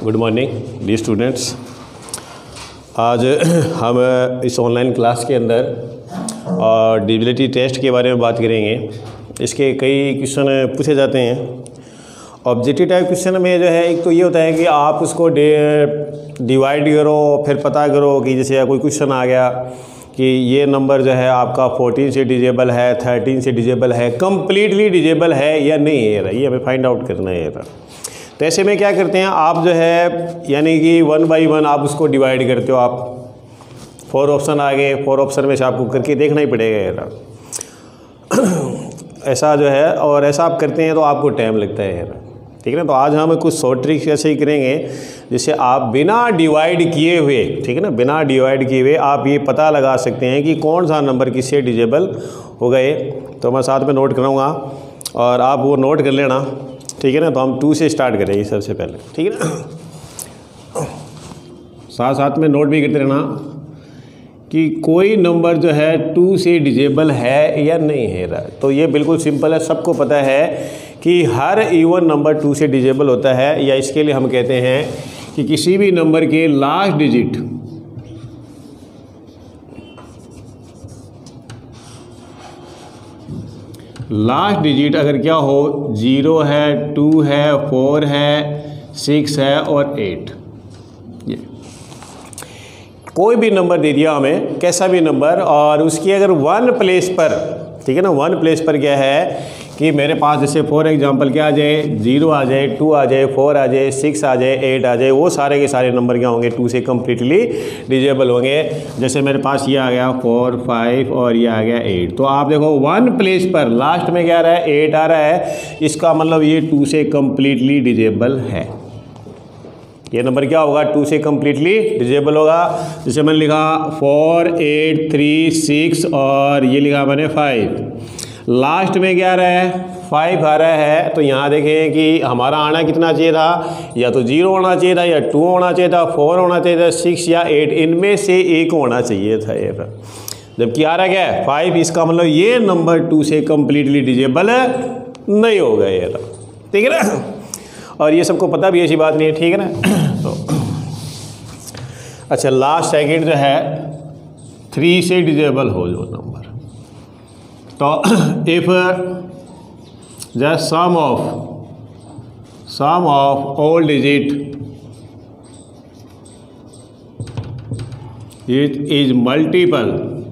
Good morning D students. आज हम इस ऑनलाइन क्लास के अंदर डिविजिबिलिटी टेस्ट के बारे में बात करेंगे। इसके कई क्वेश्चन पूछे जाते हैं। ऑब्जेक्टिव टाइप क्वेश्चन में जो है एक तो ये होता है कि आप उसको डिवाइड करो, फिर पता करो कि जैसे कोई क्वेश्चन आ गया कि ये नंबर जो है आपका 14 से डिजेबल है, 13 से डिजेबल है, कम्प्लीटली डिजेबल है या नहीं है, ये हमें फाइंड आउट करना है। तो ऐसे में क्या करते हैं आप जो है यानी कि 1 बाई 1 आप उसको डिवाइड करते हो। आप 4 ऑप्शन आ गए, 4 ऑप्शन में से आपको करके देखना ही पड़ेगा ऐसा जो है, और ऐसा आप करते हैं तो आपको टाइम लगता है ठीक है ना। तो आज हम कुछ शॉर्ट ट्रिक्स ऐसे ही करेंगे जिससे आप बिना डिवाइड किए हुए, ठीक है ना, बिना डिवाइड किए हुए आप ये पता लगा सकते हैं कि कौन सा नंबर किससे डिजेबल हो गए। तो मैं साथ में नोट कराऊंगा और आप वो नोट कर लेना, ठीक है ना। तो हम 2 से स्टार्ट करेंगे सबसे पहले, ठीक है ना। साथ साथ में नोट भी करते रहना कि कोई नंबर जो है 2 से डिजेबल है या नहीं है। तो ये बिल्कुल सिंपल है, सबको पता है कि हर इवन नंबर 2 से डिजेबल होता है, या इसके लिए हम कहते हैं कि किसी भी नंबर के लास्ट डिजिट अगर क्या हो 0 है, 2 है, 4 है, 6 है और 8, ये कोई भी नंबर दे दिया हमें, कैसा भी नंबर, और उसकी अगर 1 प्लेस पर, ठीक है ना, 1 प्लेस पर क्या है कि मेरे पास जैसे फॉर एग्जांपल क्या आ जाए, 0 आ जाए, 2 आ जाए, 4 आ जाए, 6 आ जाए, 8 आ जाए, वो सारे के सारे नंबर क्या होंगे 2 से कम्प्लीटली डिजेबल होंगे। जैसे मेरे पास ये आ गया 4, 5 और ये आ गया 8। तो आप देखो 1 प्लेस पर लास्ट में क्या आ रहा है, 8 आ रहा है, इसका मतलब ये 2 से कम्प्लीटली डिजेबल है। ये नंबर क्या होगा 2 से कम्प्लीटली डिजेबल होगा। जैसे मैंने लिखा 4, 8, 3, 6 और ये लिखा मैंने 5, लास्ट में क्या आ रहा है 5 आ रहा है। तो यहाँ देखें कि हमारा आना कितना चाहिए था, या तो 0 होना चाहिए था, या 2 होना चाहिए था, 4 होना चाहिए था, 6 या 8, इनमें से एक होना चाहिए था ये। जबकि आ रहा क्या है 5, इसका मतलब ये नंबर 2 से कम्प्लीटली डिजेबल नहीं होगा ये, ठीक है ना। और ये सबको पता भी ऐसी बात नहीं है, ठीक है ना। तो अच्छा, लास्ट सेकंड जो है 3 से डिजेबल हो जो नंबर, तो if the sum of all digit it is multiple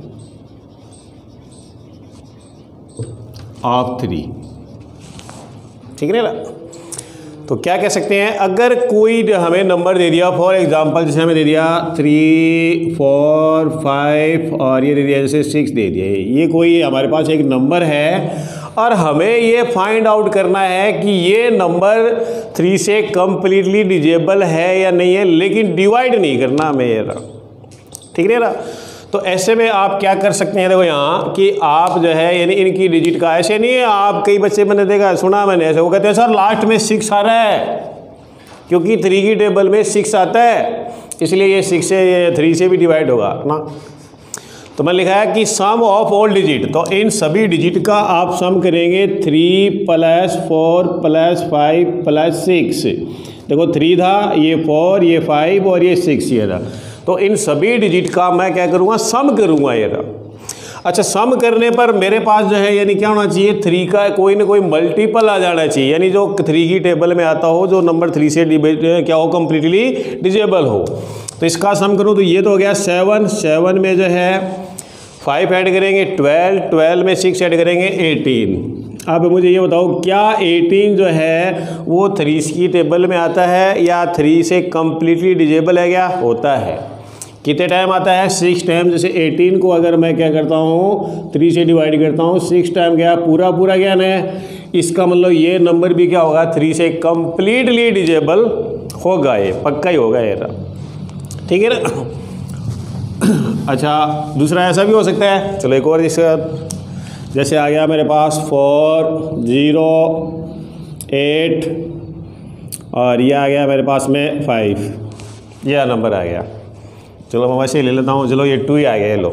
of 3, ठीक है ना। तो क्या कह सकते हैं, अगर कोई हमें नंबर दे दिया, फॉर एग्जांपल जैसे हमें दे दिया 3, 4, 5 और ये दे दिया जैसे 6 दे दिया, ये कोई हमारे पास एक नंबर है और हमें ये फाइंड आउट करना है कि ये नंबर 3 से कम्प्लीटली डिजेबल है या नहीं है, लेकिन डिवाइड नहीं करना हमें, ठीक है ना। तो ऐसे में आप क्या कर सकते हैं, देखो यहाँ कि आप जो है यानी इनकी डिजिट का, ऐसे नहीं है आप, कई बच्चे मैंने देखा सुना मैंने ऐसे, वो कहते हैं सर लास्ट में 6 आ रहा है, क्योंकि 3 की टेबल में 6 आता है, इसलिए ये 6 से 3 से भी डिवाइड होगा ना। तो मैं लिखा है कि सम ऑफ ऑल डिजिट, तो इन सभी डिजिट का आप सम करेंगे 3 + 4 + 5 + 6। देखो 3 था, ये 4, ये 5 और ये 6 ये था। तो इन सभी डिजिट का मैं क्या करूँगा, सम करूँगा ये। अच्छा, सम करने पर मेरे पास जो है यानी क्या होना चाहिए, 3 का कोई ना कोई मल्टीपल आ जाना चाहिए, यानी जो 3 की टेबल में आता हो, जो नंबर 3 से क्या हो कम्प्लीटली डिजेबल हो। तो इसका सम करूँ तो ये तो हो गया 7 में जो है 5 ऐड करेंगे 12 में 6 ऐड करेंगे 18। अब मुझे ये बताओ क्या 18 जो है वो 3 की टेबल में आता है या 3 से कम्प्लीटली डिजेबल है, क्या होता है, कितने टाइम आता है 6 टाइम। जैसे 18 को अगर मैं क्या करता हूँ 3 से डिवाइड करता हूँ, 6 टाइम गया पूरा क्या है, इसका मतलब ये नंबर भी क्या होगा 3 से कम्प्लीटली डिजेबल होगा, ये पक्का ही होगा ये, ठीक है ना। अच्छा, दूसरा ऐसा भी हो सकता है, चलो एक और इसका, जैसे आ गया मेरे पास 4, 0, 8 और ये आ गया मेरे पास में 5, यह नंबर आ गया। चलो मैं वैसे ही ले लेता हूँ, चलो ये 2 ही आ गया, ये लो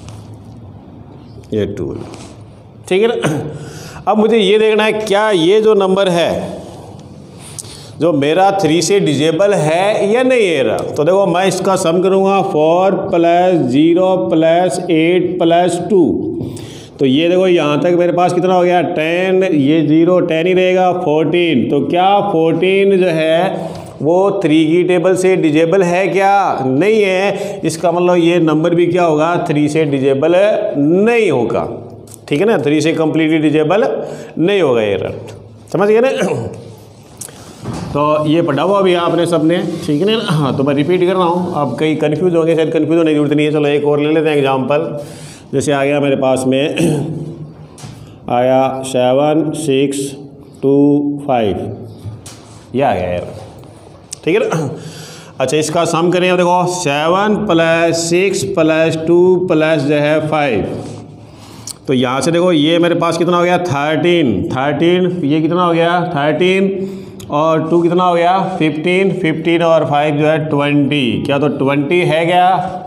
ये 2, ठीक है ना। अब मुझे ये देखना है क्या ये जो नंबर है जो मेरा 3 से डिजिबल है या नहीं है। तो देखो मैं इसका सम करूँगा 4 + 0 + 8 + 2। तो ये देखो यहाँ तक मेरे पास कितना हो गया 10, ये 0 10 ही रहेगा 14। तो क्या 14 जो है वो 3 की टेबल से डिजिबल है क्या? नहीं है। इसका मतलब ये नंबर भी क्या होगा 3 से डिजिबल नहीं होगा। ठीक है ना, 3 से कम्प्लीटली डिजिबल नहीं होगा ये रट, समझ गए ना। तो ये पढ़ा हुआ अभी आपने सबने, ठीक है ना। हाँ तो मैं रिपीट कर रहा हूँ, अब कई कन्फ्यूज होंगे, शायद कन्फ्यूज होने की जरूरत नहीं है। चलो एक और ले लेते हैं एग्जाम्पल। जैसे आ गया मेरे पास में आया 7 6 2 5, ये आ गया यार, ठीक है ना। अच्छा इसका सम करें, अब देखो 7 + 6 + 2 + जो है 5। तो यहाँ से देखो ये मेरे पास कितना हो गया 13, ये कितना हो गया 13 और 2 कितना हो गया 15 और 5 जो है 20। क्या तो 20 है क्या?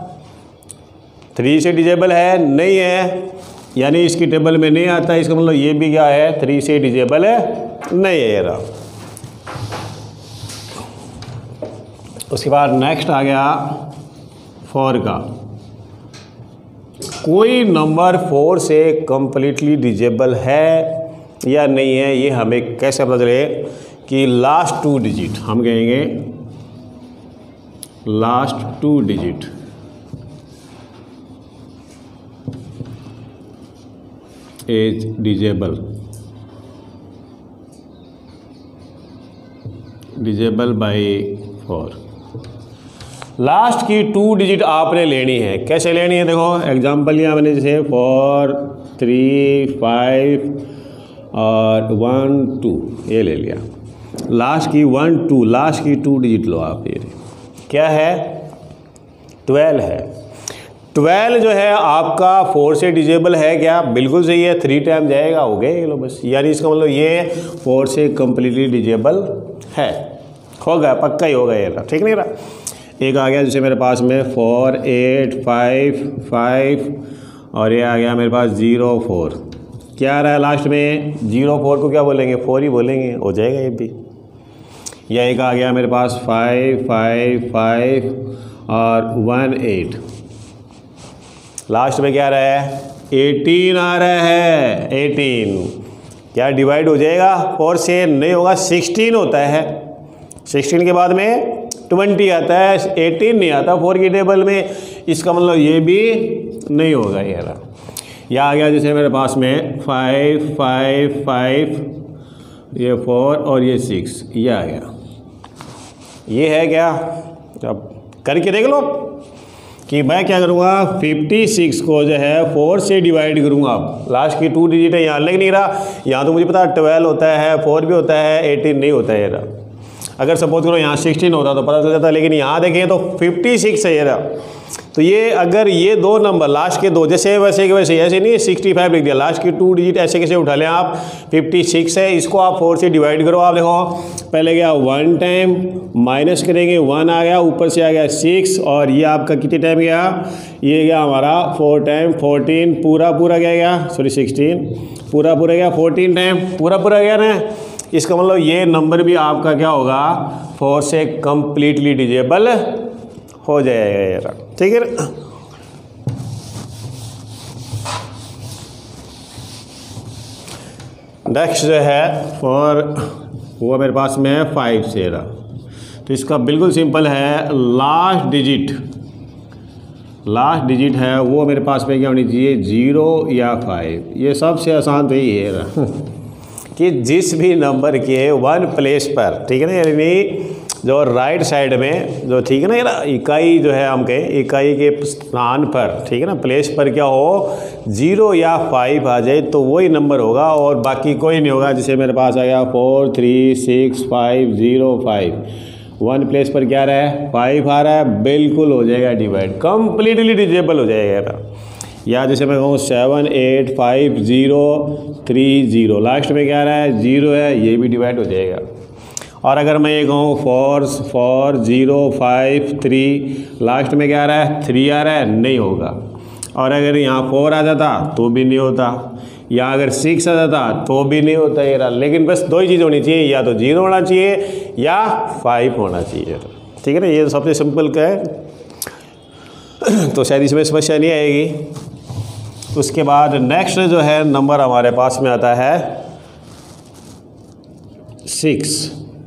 3 से डिजिबल है? नहीं है, यानी इसकी टेबल में नहीं आता। इसका मतलब ये भी क्या है 3 से डिजिबल है नहीं है यार। उसके बाद नेक्स्ट आ गया 4 का। कोई नंबर 4 से कम्प्लीटली डिजिबल है या नहीं है, ये हमें कैसे पता चले कि लास्ट 2 डिजिट, हम कहेंगे last 2 digit is divisible by 4। Last की 2 डिजिट आपने लेनी है। कैसे लेनी है? देखो एग्जांपल लिया मैंने, जैसे 4 3 5 और 1 2, ये ले लिया। लास्ट की 1 2, लास्ट की 2 डिजिट लो आप। ये क्या है 12 है। 12 जो है आपका 4 से डिजिबल है क्या? बिल्कुल सही है, 3 टाइम जाएगा, हो गए ये लो बस। यानी इसका मतलब ये 4 से कम्प्लीटली डिजिबल है, होगा, पक्का ही होगा ये, ठीक नहीं रहा। एक आ गया जैसे मेरे पास में 4 8 5 5 और ये आ गया मेरे पास 0 4। क्या आ रहा है लास्ट में? 0 4 को क्या बोलेंगे? 4 ही बोलेंगे, हो जाएगा ये भी। या एक आ गया मेरे पास 5 5 5 और 1 8। लास्ट में क्या आ रहा है? 18 आ रहा है, 18। क्या डिवाइड हो जाएगा? 4 से नहीं होगा, 16 होता है। 16 के बाद में 20 आता है, 18 नहीं आता 4 की टेबल में। इसका मतलब ये भी नहीं होगा यार। यह आ गया जैसे मेरे पास में 5 5 5, ये 4 और ये 6, ये आ गया। ये है क्या? अब करके देख लो कि मैं क्या करूँगा 56 को जो है 4 से डिवाइड करूँगा। अब लास्ट की 2 डिजिट है, यहाँ लग नहीं रहा। यहाँ तो मुझे पता 12 होता है, 4 भी होता है, 18 नहीं होता है यार। अगर सपोज करो यहाँ 16 होता तो पता चल जाता, लेकिन यहाँ देखें तो 56 है यार। तो ये अगर ये 2 नंबर लास्ट के 2 जैसे वैसे के वैसे, ऐसे नहीं 65 लिख दिया, लास्ट की 2 डिजिट ऐसे कैसे उठा लें आप? 56 है, इसको आप 4 से डिवाइड करो। आप देखो पहले गया 1 टाइम, माइनस करेंगे 1 आ गया, ऊपर से आ गया 6 और ये आपका कितने टाइम गया? ये गया हमारा 4 टाइम 14, पूरा गया, सॉरी 16 पूरा गया, 14 टाइम पूरा गया ना। इसका मतलब ये नंबर भी आपका क्या होगा 4 से कम्प्लीटली डिजिबल हो जाएगा यार, ठीक है ना। नेक्स्ट जो है 4 वो मेरे पास में है 5 से रहा। तो इसका बिल्कुल सिंपल है, लास्ट डिजिट है वो मेरे पास में क्या होनी चाहिए 0 या 5। ये सबसे आसान तो यही है कि जिस भी नंबर के 1 प्लेस पर, ठीक है ना, यानी जो राइट साइड में जो, ठीक है ना, यार इकाई जो है हम कहें इकाई के स्थान पर, ठीक है ना, प्लेस पर क्या हो 0 या 5 आ जाए तो वही नंबर होगा और बाकी कोई नहीं होगा। जैसे मेरे पास आ गया 4 3 6 5 0 5, 1 प्लेस पर क्या आ रहा है 5 आ रहा है, बिल्कुल हो जाएगा डिवाइड, कम्प्लीटली डिजिबल हो जाएगा यार। या जैसे मैं कहूँ 7 8 5 0 3 0, लास्ट में क्या आ रहा है 0 है, ये भी डिवाइड हो जाएगा। और अगर मैं ये कहूँ 4 4 0 5 3, लास्ट में क्या आ रहा है 3 आ रहा है, नहीं होगा। और अगर यहाँ 4 आ जाता तो भी नहीं होता। या अगर 6 आ जाता तो भी नहीं होता ये रहा। लेकिन बस दो ही चीज़ होनी चाहिए, या तो 0 होना चाहिए या 5 होना चाहिए। ठीक है ना, ये सबसे सिंपल का है, तो शायद इसमें समस्या नहीं आएगी। उसके बाद नेक्स्ट जो है नंबर हमारे पास में आता है 6।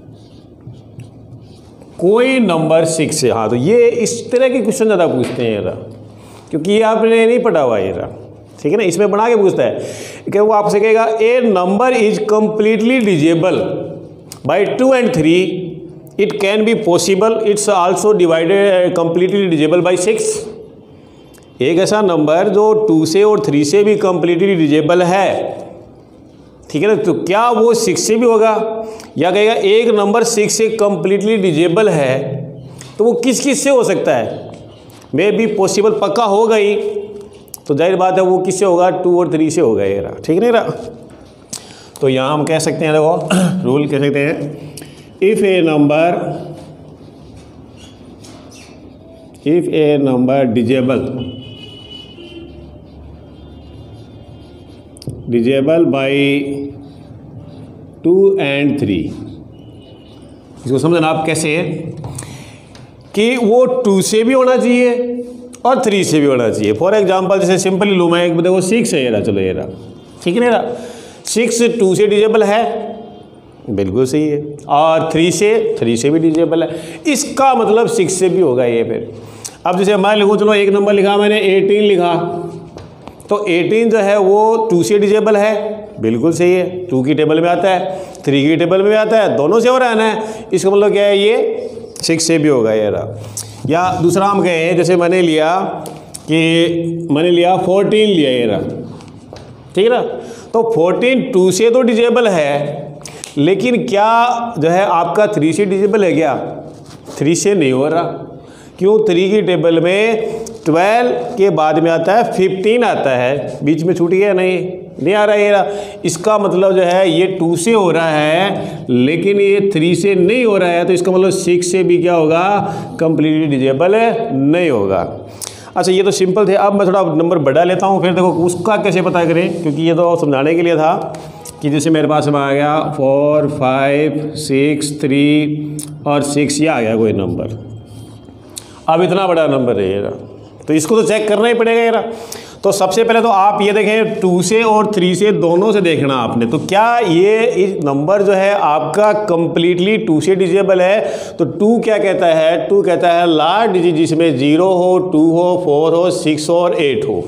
कोई नंबर 6 है। हाँ, तो ये इस तरह के क्वेश्चन ज़्यादा पूछते हैं ये, क्योंकि ये आपने नहीं पढ़ा हुआ ये रहा। ठीक है ना, इसमें बना के पूछता है कि वो आपसे कहेगा a number is completely divisible by 2 and 3, it can be possible, it's also divided completely divisible by 6। एक ऐसा नंबर जो 2 से और 3 से भी कंप्लीटली डिजिबल है, ठीक है ना, तो क्या वो 6 से भी होगा? या कहेगा एक नंबर 6 से कंप्लीटली डिजिबल है, तो वो किस किस से हो सकता है? मे बी पॉसिबल पक्का होगा ही, तो जाहिर बात है वो किससे होगा? 2 और 3 से होगा ये रहा। ठीक नहीं रहा? तो यहाँ हम कह सकते हैं, देखो रूल कह सकते हैं, if a number divisible by 2 and 3, इसको समझना आप कैसे है कि वो 2 से भी होना चाहिए और 3 से भी होना चाहिए। फॉर एग्जांपल जैसे सिंपली लूँ मैं, एक देखो 6 है ये रहा, चलो ये रहा, ठीक है नहीं रहा, 6 2 से डिजिबल है, बिल्कुल सही है, और 3 से भी डिजिबल है, इसका मतलब 6 से भी होगा ये। फिर अब जैसे मैं लिखूँ, चलो एक नंबर लिखा मैंने 18 लिखा, तो 18 जो है वो 2 से डिजिबल है, बिल्कुल सही है, 2 की टेबल में आता है, 3 की टेबल में आता है, दोनों से हो रहा है ना, इसका मतलब क्या है, ये 6 से भी होगा ये रहा। या दूसरा हम कहें, जैसे मैंने लिया 14 लिया ये रहा, ठीक है ना, तो 14 2 से तो डिजिबल है, लेकिन क्या जो है आपका 3 से डिजिबल है क्या? 3 से नहीं हो रहा, क्यों? 3 की टेबल में 12 के बाद में आता है 15 आता है, बीच में छूट गया, नहीं आ रहा है ये रहा। इसका मतलब जो है ये 2 से हो रहा है, लेकिन ये 3 से नहीं हो रहा है, तो इसका मतलब 6 से भी क्या होगा? कंप्लीटली डिजिबल नहीं होगा। अच्छा, ये तो सिंपल थे। अब मैं थोड़ा नंबर बढ़ा लेता हूँ, फिर देखो उसका कैसे पता करें, क्योंकि ये तो समझाने के लिए था कि जैसे मेरे पास में आ गया 4 5 6 3 और 6, ये आ गया कोई नंबर। अब इतना बड़ा नंबर रहेगा, तो इसको तो चेक करना ही पड़ेगा यार। तो सबसे पहले तो आप ये देखें, 2 से और 3 से दोनों से देखना आपने, तो क्या ये इस नंबर जो है आपका कंप्लीटली 2 से डिजिबल है? तो 2 क्या कहता है? 2 कहता है लार्ज डिजिट जिसमें 0 हो, 2 हो, 4 हो, 6 हो और 8 हो।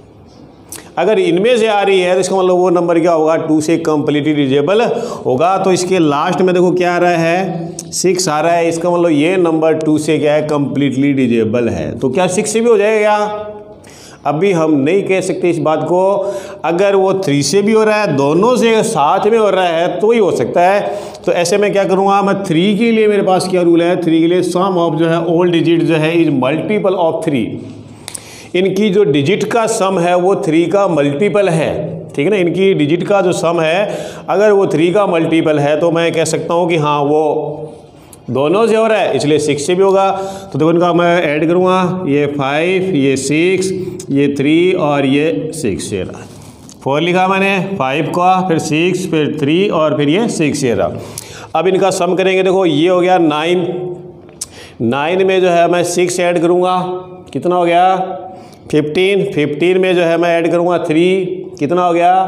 अगर इनमें से आ रही है तो इसका मतलब वो नंबर क्या होगा? 2 से कंप्लीटली डिजिबल होगा। तो इसके लास्ट में देखो क्या आ रहा है? 6 आ रहा है, इसका मतलब ये नंबर 2 से क्या है? कंप्लीटली डिजिबल है। तो क्या 6 से भी हो जाएगा? अभी हम नहीं कह सकते इस बात को। अगर वो 3 से भी हो रहा है, दोनों से साथ में हो रहा है, तो ही हो सकता है। तो ऐसे में क्या करूँगा मैं? 3 के लिए मेरे पास क्या रूल है? 3 के लिए सम ऑफ जो है ऑल डिजिट जो है इज मल्टीपल ऑफ 3। इनकी जो डिजिट का सम है वो 3 का मल्टीपल है, ठीक है ना। इनकी डिजिट का जो सम है अगर वो 3 का मल्टीपल है, तो मैं कह सकता हूँ कि हाँ वो दोनों से हो रहा है, इसलिए 6 से भी होगा। तो देखो इनका मैं ऐड करूँगा, ये 5, ये 6, ये 3 और ये 6 ये रहा। 4 लिखा मैंने, 5 का, फिर 6, फिर 3 और फिर ये 6 ये रहा। अब इनका सम करेंगे, देखो ये हो गया 9। 9 में जो है मैं 6 ऐड करूँगा, कितना हो गया? 15। 15 में जो है मैं ऐड करूँगा 3, कितना हो गया?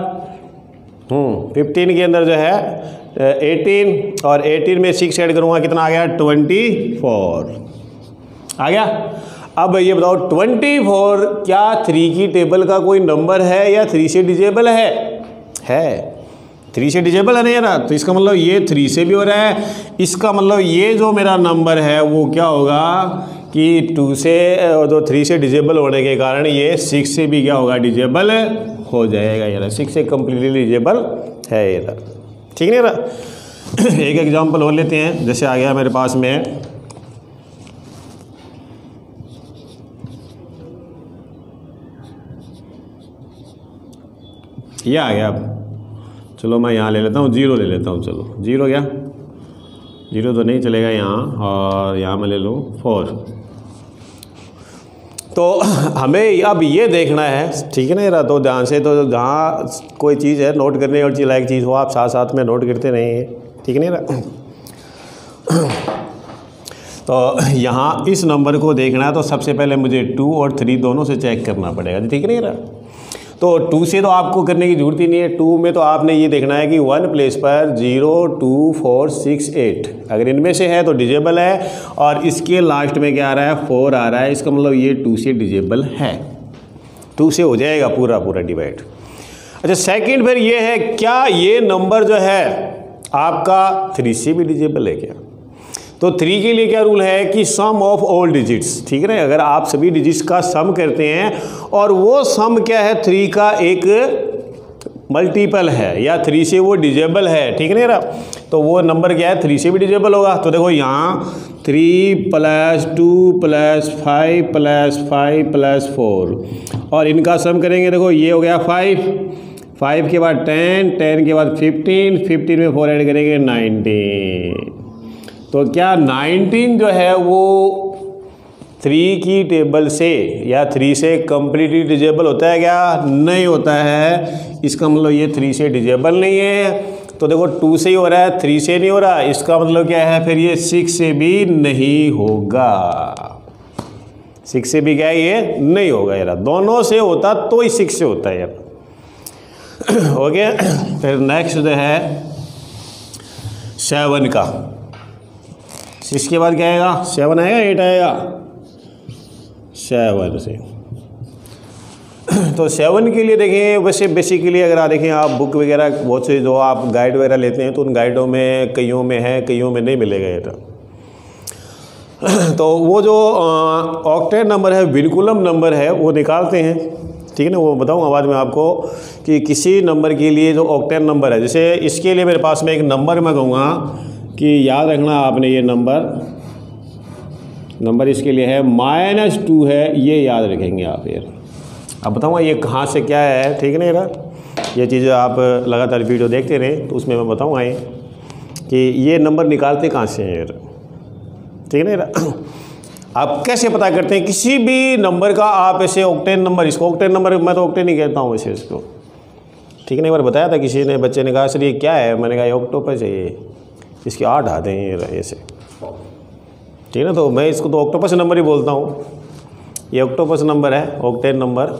15 के अंदर जो है 18 और 18 में 6 ऐड करूँगा, कितना आ गया? 24 आ गया। अब ये बताओ 24 क्या 3 की टेबल का कोई नंबर है या 3 से डिजिबल है? 3 से डिजिबल है नहीं ना, तो इसका मतलब ये 3 से भी हो रहा है। इसका मतलब ये जो मेरा नंबर है वो क्या होगा कि 2 से जो 3 से डिजिबल होने के कारण ये 6 से भी क्या होगा? डिजिबल हो जाएगा। ये 6 से कम्प्लीटली डिजिबल है ये, ठीक नहीं रहा। एक एग्जांपल और लेते हैं, जैसे आ गया मेरे पास में ये आ गया। अब चलो मैं यहाँ ले लेता हूँ, 0 ले लेता हूँ। चलो 0 क्या? 0 तो नहीं चलेगा यहाँ, और यहाँ मैं ले लूँ 4। तो हमें अब ये देखना है, ठीक है ना यार, तो ध्यान से, तो जहाँ कोई चीज़ है नोट करने और लायक चीज़ हो आप साथ साथ में नोट करते रहेंगे, ठीक है ना यार। तो यहाँ इस नंबर को देखना है तो सबसे पहले मुझे 2 और 3 दोनों से चेक करना पड़ेगा, ठीक है ना यार। तो 2 से तो आपको करने की ज़रूरत ही नहीं है। 2 में तो आपने ये देखना है कि 1 प्लेस पर 0 2 4 6 8 अगर इनमें से है तो डिजेबल है, और इसके लास्ट में क्या आ रहा है 4 आ रहा है, इसका मतलब ये 2 से डिजेबल है, 2 से हो जाएगा पूरा पूरा डिवाइड। अच्छा सेकंड फिर ये है, क्या ये नंबर जो है आपका 3 से भी डिजेबल है क्या? तो 3 के लिए क्या रूल है कि सम ऑफ ऑल डिजिट्स, ठीक है ना, अगर आप सभी डिजिट्स का सम करते हैं और वो सम क्या है 3 का एक मल्टीपल है या 3 से वो डिजेबल है, ठीक है ना, तो वो नंबर क्या है 3 से भी डिजेबल होगा। तो देखो यहाँ 3 + 2 + 5 + 5 + 4 और इनका सम करेंगे, देखो ये हो गया 5 के बाद 10 के बाद 15 में 4 ऐड करेंगे 19। तो क्या 19 जो है वो 3 की टेबल से या 3 से कम्प्लीटली डिजेबल होता है क्या? नहीं होता है। इसका मतलब ये 3 से डिजेबल नहीं है। तो देखो 2 से ही हो रहा है, 3 से नहीं हो रहा, इसका मतलब क्या है फिर ये 6 से भी नहीं होगा। 6 से भी क्या है ये नहीं होगा यार, दोनों से होता तो ही 6 से होता है यार। ओके, फिर नेक्स्ट जो है 7 का, 6 के बाद क्या आएगा 7 आएगा 8 आएगा 7 से। तो 7 के लिए देखें, वैसे बेसिकली अगर आप देखें आप बुक वगैरह बहुत से जो आप गाइड वगैरह लेते हैं तो उन गाइडों में कईयों में है कईयों में नहीं मिलेगा ये। तो वो जो ऑक्टेट नंबर है, विनकुलम नंबर है, वो निकालते हैं, ठीक है ना, वो बताऊंगा बाद में आपको कि किसी नंबर के लिए जो ऑक्टेट नंबर है, जैसे इसके लिए मेरे पास में एक नंबर मैं कहूँगा कि याद रखना आपने, ये नंबर इसके लिए है -2 है, ये याद रखेंगे आप यार। अब बताऊँगा ये कहाँ से क्या है, ठीक है ना यार, ये चीज़ें आप लगातार वीडियो देखते रहें तो उसमें मैं बताऊँगा ये कि ये नंबर निकालते कहाँ से हैं यार, ठीक है ना यार। आप कैसे पता करते हैं किसी भी नंबर का, आप ऐसे ऑक्टेट नंबर, इसको ऑक्टेट नंबर मैं तो ऑक्टेट नहीं कहता हूँ वैसे इसको, ठीक है ना। एक बार बताया था किसी ने, बच्चे ने कहा सर ये क्या है, मैंने कहा ये ऑक्टोपस है, ये इसके 8 हाथ हैं ये ऐसे, ठीक है ना। तो मैं इसको तो ऑक्टोपस नंबर ही बोलता हूँ, ये ऑक्टोपस नंबर है, ऑक्टेट नंबर।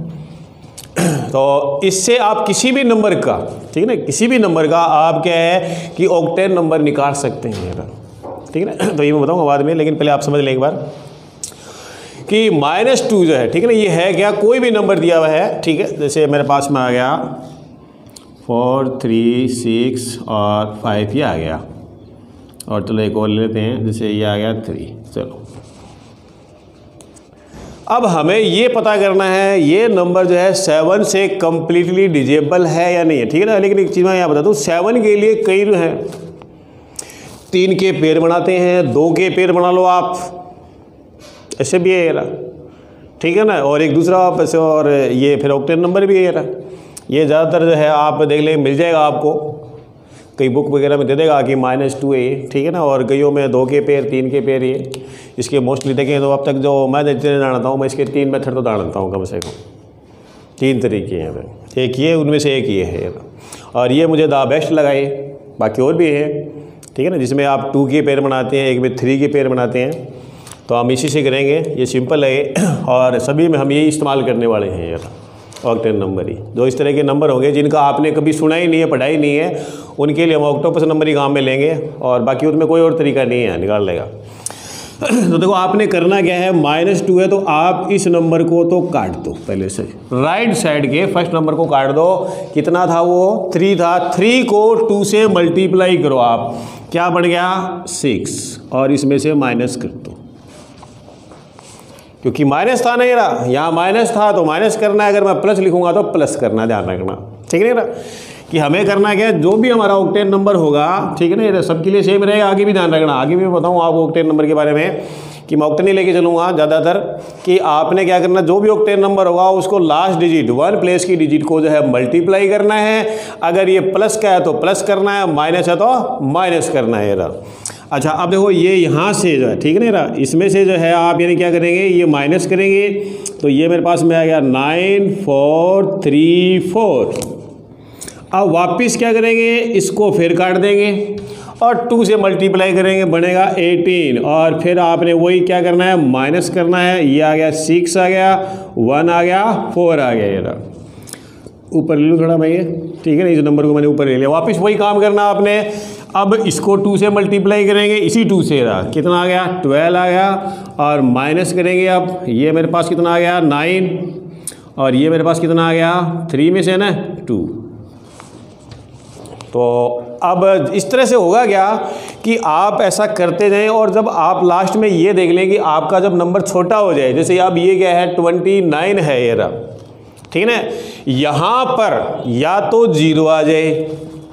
तो इससे आप किसी भी नंबर का, ठीक है ना, किसी भी नंबर का आप क्या है कि ऑक्टेट नंबर निकाल सकते हैं, ठीक है ना। तो ये मैं बताऊँगा बाद में, लेकिन पहले आप समझ लें एक बार कि -2 जो है, ठीक है ना, ये है क्या, कोई भी नंबर दिया हुआ है, ठीक है। जैसे मेरे पास में आ गया 4 3 6 और 5 ये आ गया, और चलो एक और लेते हैं, जैसे ये आ गया 3। चलो अब हमें ये पता करना है ये नंबर जो है 7 से कम्प्लीटली डिजेबल है या नहीं है, ठीक है ना। लेकिन एक चीज़ मैं यहाँ बता दूँ, 7 के लिए कई जो है 3 के पेयर बनाते हैं, 2 के पेयर बना लो आप, ऐसे भी है यार, ठीक है ना। और एक दूसरा आप ऐसे, और ये फिर ऑक्टेट नंबर भी है यार, ये ज़्यादातर जो है आप देख लें मिल जाएगा आपको, कई बुक वगैरह में दे देगा कि -2 है ये, ठीक है ना। और कईयों में 2 के पेयर 3 के पेयर ये, इसके मोस्टली देखें तो अब तक जो मैं जितने जानता हूँ मैं इसके 3 मेथड तो जानता हूँ कम से कम, 3 तरीके हैं, एक ये उनमें से एक ये है, और ये मुझे द बेस्ट लगाए, बाकी और भी है, ठीक है ना, जिसमें आप 2 के पेयर बनाते हैं, एक में 3 के पेयर बनाते हैं। तो हम इसी से करेंगे, ये सिंपल है और सभी में हम यही इस्तेमाल करने वाले हैं यार, ऑक्टेट नंबर ही। जो इस तरह के नंबर होंगे जिनका आपने कभी सुना ही नहीं है, पढ़ाई नहीं है, उनके लिए हम ऑक्टोपस नंबर ही काम में लेंगे, और बाकी उसमें कोई और तरीका नहीं है निकाल लेगा। तो देखो आपने करना क्या है, -2 है तो आप इस नंबर को तो काट दो पहले से, राइट साइड के फर्स्ट नंबर को काट दो। कितना था वो 3 था, 3 को 2 से मल्टीप्लाई करो आप, क्या बढ़ गया 6, और इसमें से माइनस कर दो, क्योंकि माइनस था नहीं रहा, यहाँ माइनस था तो माइनस करना है, अगर मैं प्लस लिखूंगा तो प्लस करना, ध्यान रखना, ठीक है ना, कि हमें करना क्या है, जो भी हमारा ऑक्टेट नंबर होगा, ठीक है ना, ये सबके लिए सेम रहेगा, आगे भी ध्यान रखना, आगे भी बताऊँ आपको ऑक्टेट नंबर के बारे में कि मैं ऑक्टेट नहीं लेके चलूँगा ज़्यादातर, कि आपने क्या करना, जो भी ऑक्टेट नंबर होगा उसको लास्ट डिजिट 1 प्लेस की डिजिट को जो है मल्टीप्लाई करना है, अगर ये प्लस का है तो प्लस करना है, माइनस है तो माइनस करना है। अच्छा अब देखो ये यहाँ से जो है, ठीक है ना, इसमें से जो है आप यानी क्या करेंगे, ये माइनस करेंगे तो ये मेरे पास में आ गया 9434। अब वापस क्या करेंगे, इसको फिर काट देंगे और 2 से मल्टीप्लाई करेंगे, बनेगा 18। और फिर आपने वही क्या करना है, माइनस करना है। ये आ गया 6 आ गया, 1 आ गया, 4 आ गया। ये ऊपर ले लो थोड़ा भाई, ठीक है ना, इस नंबर को मैंने ऊपर ले लिया। वापस वही काम करना आपने। अब इसको 2 से मल्टीप्लाई करेंगे, इसी 2 से कितना आ गया, 12 आ गया। और माइनस करेंगे, अब ये मेरे पास कितना आ गया, 9। और ये मेरे पास कितना आ गया, 3 में से ना 2। तो अब इस तरह से होगा क्या कि आप ऐसा करते जाएं और जब आप लास्ट में ये देख लें कि आपका जब नंबर छोटा हो जाए, जैसे अब ये क्या है 29 है ये रहा, ठीक है ना, यहाँ पर या तो 0 आ जाए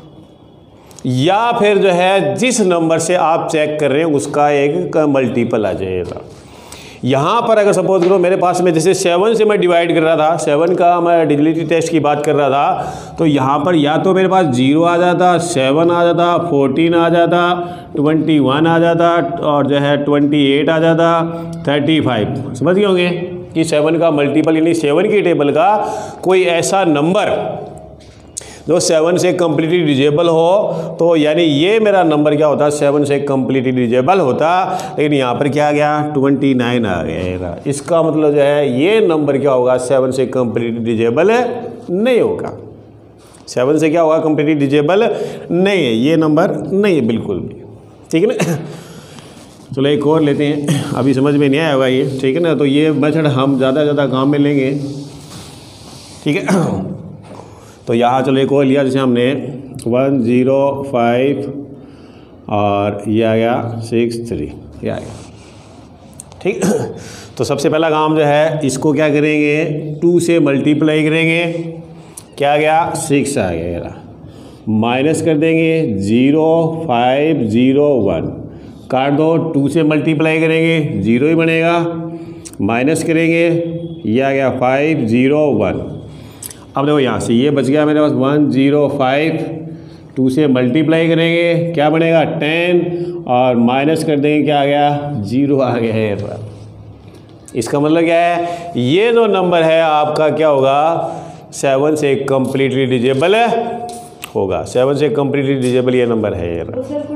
या फिर जो है जिस नंबर से आप चेक कर रहे हैं उसका एक मल्टीपल आ जाएगा। यहाँ पर अगर सपोज करो मेरे पास में जैसे 7 से मैं डिवाइड कर रहा था, 7 का मैं डिजिटलिटी टेस्ट की बात कर रहा था, तो यहाँ पर या तो मेरे पास 0 आ जाता, 7 आ जाता, 14 आ जाता, 21 आ जाता और जो है 28 आ जाता, 35। समझ गए होंगे कि 7 का मल्टीपल यानी 7 की टेबल का कोई ऐसा नंबर जो 7 से कम्प्लीटली डिजेबल हो, तो यानी ये मेरा नंबर क्या होता, 7 से कम्प्लीटली डिजेबल होता। लेकिन यहाँ पर क्या आ गया, 29 आ गया। इसका मतलब जो है ये नंबर क्या होगा, 7 से कम्प्लीटली डिजेबल नहीं होगा। 7 से क्या होगा, कम्प्लीटली डिजेबल नहीं है, ये नंबर नहीं है बिल्कुल भी, ठीक है ना। चलो एक और लेते हैं, अभी समझ में नहीं आया होगा ये, ठीक है ना। तो ये मेथड हम ज़्यादा से ज़्यादा काम में लेंगे, ठीक है। तो यहाँ चलो एक और लिया, जैसे हमने 105 और ये आ गया 63, ये आ गया, ठीक। तो सबसे पहला काम जो है इसको क्या करेंगे, 2 से मल्टीप्लाई करेंगे, क्या आ गया, 6 आ गया। माइनस कर देंगे 0501, काट दो, 2 से मल्टीप्लाई करेंगे 0 ही बनेगा, माइनस करेंगे, ये आ गया 501। अब देखो यहाँ से ये बच गया मेरे पास 105, 2 से मल्टीप्लाई करेंगे क्या बनेगा 10 और माइनस कर देंगे, क्या आ गया 0 आ गया है। इसका मतलब क्या है, ये जो नंबर है आपका क्या होगा, 7 से कम्प्लीटली डिजेबल होगा। 7 से कम्प्लीटली डिजेबल ये नंबर है यार।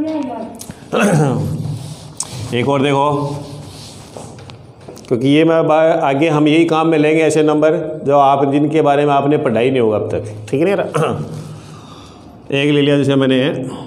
एक और देखो, क्योंकि ये मैं आगे हम यही काम में लेंगे ऐसे नंबर जो आप जिनके बारे में आपने पढ़ा ही नहीं होगा अब तक, ठीक है ना। एक ले लिया जैसे मैंने,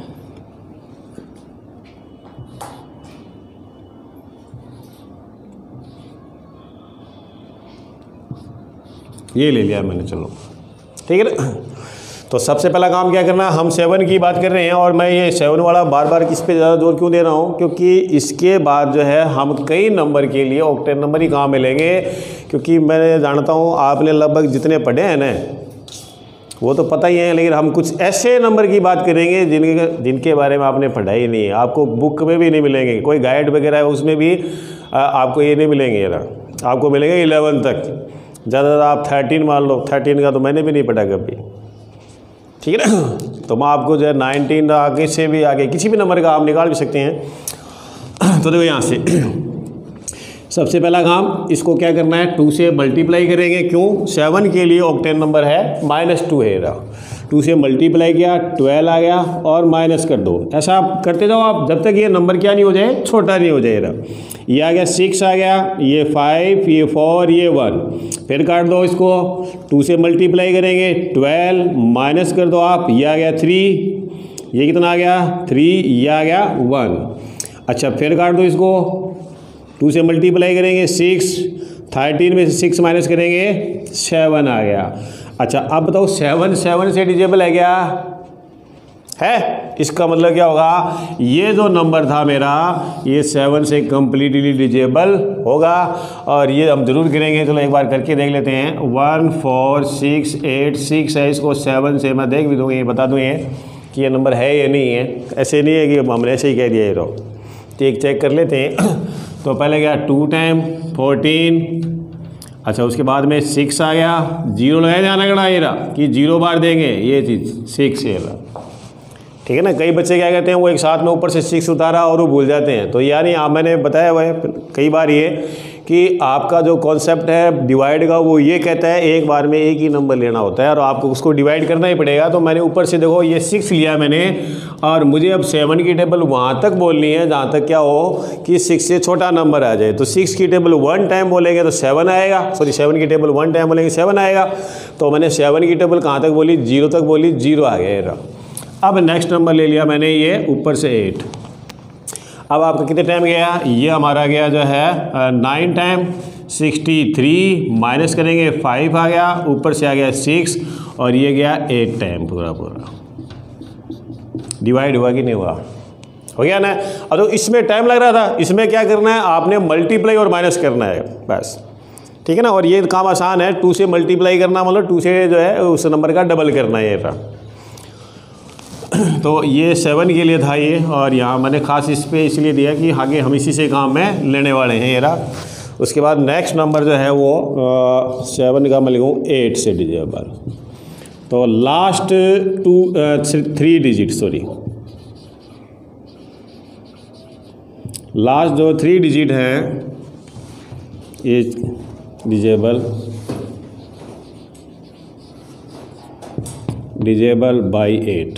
ये ले लिया मैंने, चलो ठीक है ना। तो सबसे पहला काम क्या करना, हम 7 की बात कर रहे हैं और मैं ये 7 वाला बार बार किस पे ज़्यादा जोर क्यों दे रहा हूँ, क्योंकि इसके बाद जो है हम कई नंबर के लिए ऑक्टेन नंबर ही काम में लेंगे। क्योंकि मैं जानता हूँ आपने लगभग जितने पढ़े हैं ना वो तो पता ही है, लेकिन हम कुछ ऐसे नंबर की बात करेंगे जिनके बारे में आपने पढ़ा ही नहीं है, आपको बुक में भी नहीं मिलेंगे, कोई गाइड वगैरह है उसमें भी आपको ये नहीं मिलेंगे यार, आपको मिलेंगे 11 तक, ज़्यादा आप 13 मान लो, 13 का तो मैंने भी नहीं पढ़ा कभी, ठीक है ना। तो मैं आपको जो है 19 आगे से भी आगे किसी भी नंबर का आप निकाल भी सकते हैं। तो देखो यहाँ से सबसे पहला काम, इसको क्या करना है 2 से मल्टीप्लाई करेंगे, क्यों 7 के लिए ऑक्टेन नंबर है -2 है रहा, 2 से मल्टीप्लाई किया 12 आ गया और माइनस कर दो, ऐसा आप करते जाओ आप जब तक ये नंबर क्या नहीं हो जाए, छोटा नहीं हो जाएगा। ये आ गया 6 आ गया, ये 5, ये 4, ये 1, फिर काट दो इसको, 2 से मल्टीप्लाई करेंगे 12 माइनस कर दो आप, ये आ गया 3, ये कितना आ गया 3, ये आ गया 1। अच्छा फिर काट दो इसको, 2 से मल्टीप्लाई करेंगे 6, 13 में से 6 माइनस करेंगे 7 आ गया। अच्छा अब बताओ 7 से डिजिबल है क्या है, इसका मतलब क्या होगा, ये जो नंबर था मेरा ये 7 से कम्प्लीटली डिजिबल होगा और ये हम जरूर करेंगे। चलो एक बार करके देख लेते हैं। 1 4 6 8 6 है, इसको 7 से मैं देख भी दूँगा, ये बता दूँ ये कि ये नंबर है या नहीं है, ऐसे नहीं है कि हमने ऐसे ही कह दिया ये रहो, तो एक चेक कर लेते हैं। तो पहले गया 2 टाइम 14, अच्छा उसके बाद में 6 आ गया, 0 लगाया जाना गड़ा ये रहा कि 0 बार देंगे, ये चीज़ 6 ये रहा, ठीक है ना। कई बच्चे क्या कहते हैं, वो एक साथ में ऊपर से 6 उतारा और वो भूल जाते हैं। तो यानी मैंने बताया हुआ है कई बार ये कि आपका जो कॉन्सेप्ट है डिवाइड का, वो ये कहता है एक बार में एक ही नंबर लेना होता है और आपको उसको डिवाइड करना ही पड़ेगा। तो मैंने ऊपर से देखो ये 6 लिया मैंने, और मुझे अब 7 की टेबल वहाँ तक बोलनी है जहाँ तक क्या हो कि 6 से छोटा नंबर आ जाए। तो 6 की टेबल 1 टाइम बोलेंगे तो 7 आएगा, सॉरी 7 की टेबल 1 टाइम बोलेंगे 7 आएगा। तो मैंने 7 की टेबल कहाँ तक बोली, 0 तक बोली, 0 आ गया। अब नेक्स्ट नंबर ले लिया मैंने ये ऊपर से 8। अब आपका कितने टाइम गया, ये हमारा गया जो है 9 टाइम। 63 माइनस करेंगे 5 आ गया, ऊपर से आ गया 6 और ये गया 8 टाइम पूरा पूरा। डिवाइड हुआ कि नहीं हुआ, हो गया ना। अब तो इसमें टाइम लग रहा था, इसमें क्या करना है, आपने मल्टीप्लाई और माइनस करना है बस, ठीक है ना। और ये काम आसान है, 2 से मल्टीप्लाई करना मतलब 2 से जो है उस नंबर का डबल करना है ये। तो ये 7 के लिए था ये, और यहाँ मैंने खास इस पे इसलिए दिया कि आगे हम इसी से काम में लेने वाले हैं ये रहा। उसके बाद नेक्स्ट नंबर जो है वो 7 का मैं लिखूँ 8 से डिजिबल। तो लास्ट 3 डिजिट, सॉरी लास्ट जो 3 डिजिट हैं ये डिजिबल बाई 8।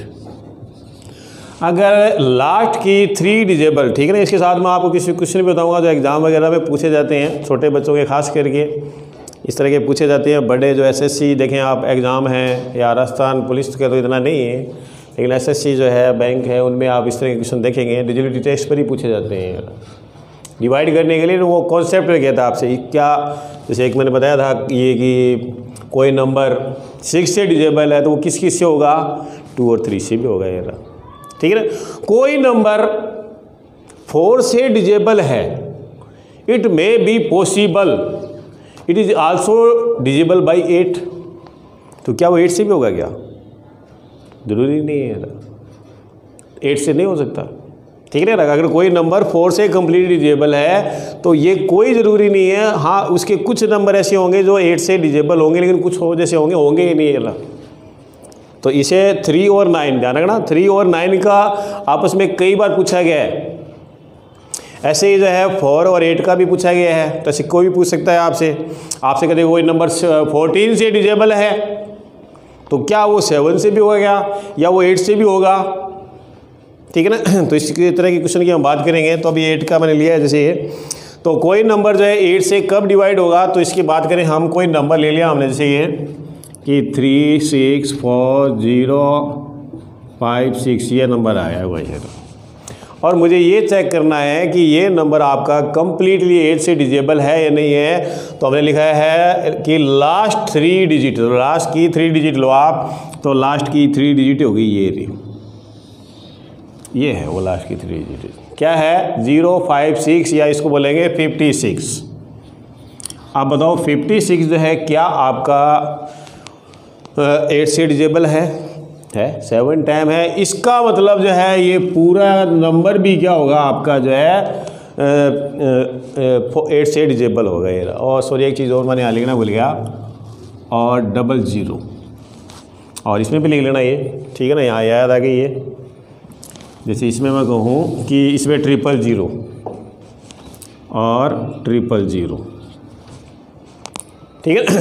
अगर लास्ट की 3 डिजिबल, ठीक है ना। इसके साथ मैं आपको किसी क्वेश्चन भी बताऊंगा जो एग्ज़ाम वगैरह में पूछे जाते हैं, छोटे बच्चों के खास करके इस तरह के पूछे जाते हैं। बड़े जो एसएससी देखें आप एग्ज़ाम हैं या राजस्थान पुलिस का तो इतना नहीं है, लेकिन एसएससी जो है बैंक है उनमें आप इस तरह के क्वेश्चन देखेंगे, डिजिटल टेस्ट पर ही पूछे जाते हैं डिवाइड करने के लिए। वो कॉन्सेप्ट में कहता है आपसे क्या, जैसे एक मैंने बताया था ये कि कोई नंबर 6 से डिजिबल है तो वो किस किस से होगा, 2 और 3 से भी होगा ये, ठीक है ना। कोई नंबर 4 से डिजिबल है, it may be possible it is also divisible by 8। तो क्या वो 8 से भी होगा क्या, जरूरी नहीं है, 8 से नहीं हो सकता, ठीक है ना। अगर कोई नंबर 4 से कंप्लीट डिजिबल है तो ये कोई ज़रूरी नहीं है। हाँ, उसके कुछ नंबर ऐसे होंगे जो 8 से डिजिबल होंगे, लेकिन कुछ हो जैसे होंगे ही नहीं है। तो इसे 3 और 9 ध्यान रखना, 3 और 9 का आपस में कई बार पूछा गया है। ऐसे ही जो है 4 और 8 का भी पूछा गया है। तो कोई भी पूछ सकता है आपसे कहते कोई नंबर 14 से डिजिबल है तो क्या वो 7 से भी होगा क्या, या वो 8 से भी होगा, ठीक है ना। तो इस तरह की क्वेश्चन की हम बात करेंगे। तो अभी 8 का मैंने लिया है जैसे ये, तो कोई नंबर जो है 8 से कब डिवाइड होगा, तो इसकी बात करें हम। कोई नंबर ले लिया हमने जैसे ये कि 3 6 4 0 5 6 ये नंबर आया है वही, और मुझे ये चेक करना है कि ये नंबर आपका कंप्लीटली 8 से डिजिबल है या नहीं है। तो हमने लिखा है कि लास्ट 3 डिजिट, लास्ट की 3 डिजिट लो आप। तो लास्ट की 3 डिजिट होगी ये है वो लास्ट की 3 डिजिट क्या है, 0 5 6 या इसको बोलेंगे 56। आप बताओ 56 जो है क्या आपका 8 से डिजिबल है 7 टाइम है। इसका मतलब जो है ये पूरा नंबर भी क्या होगा आपका जो है 8 से डिजिबल होगा ये। और सॉरी एक चीज़ और मैंने यहाँ लिखना भूल गया, और 00 और इसमें भी लिख लेना ये, ठीक है ना। यहाँ याद आ गई ये, जैसे इसमें मैं कहूँ कि इसमें 000 और 000, ठीक है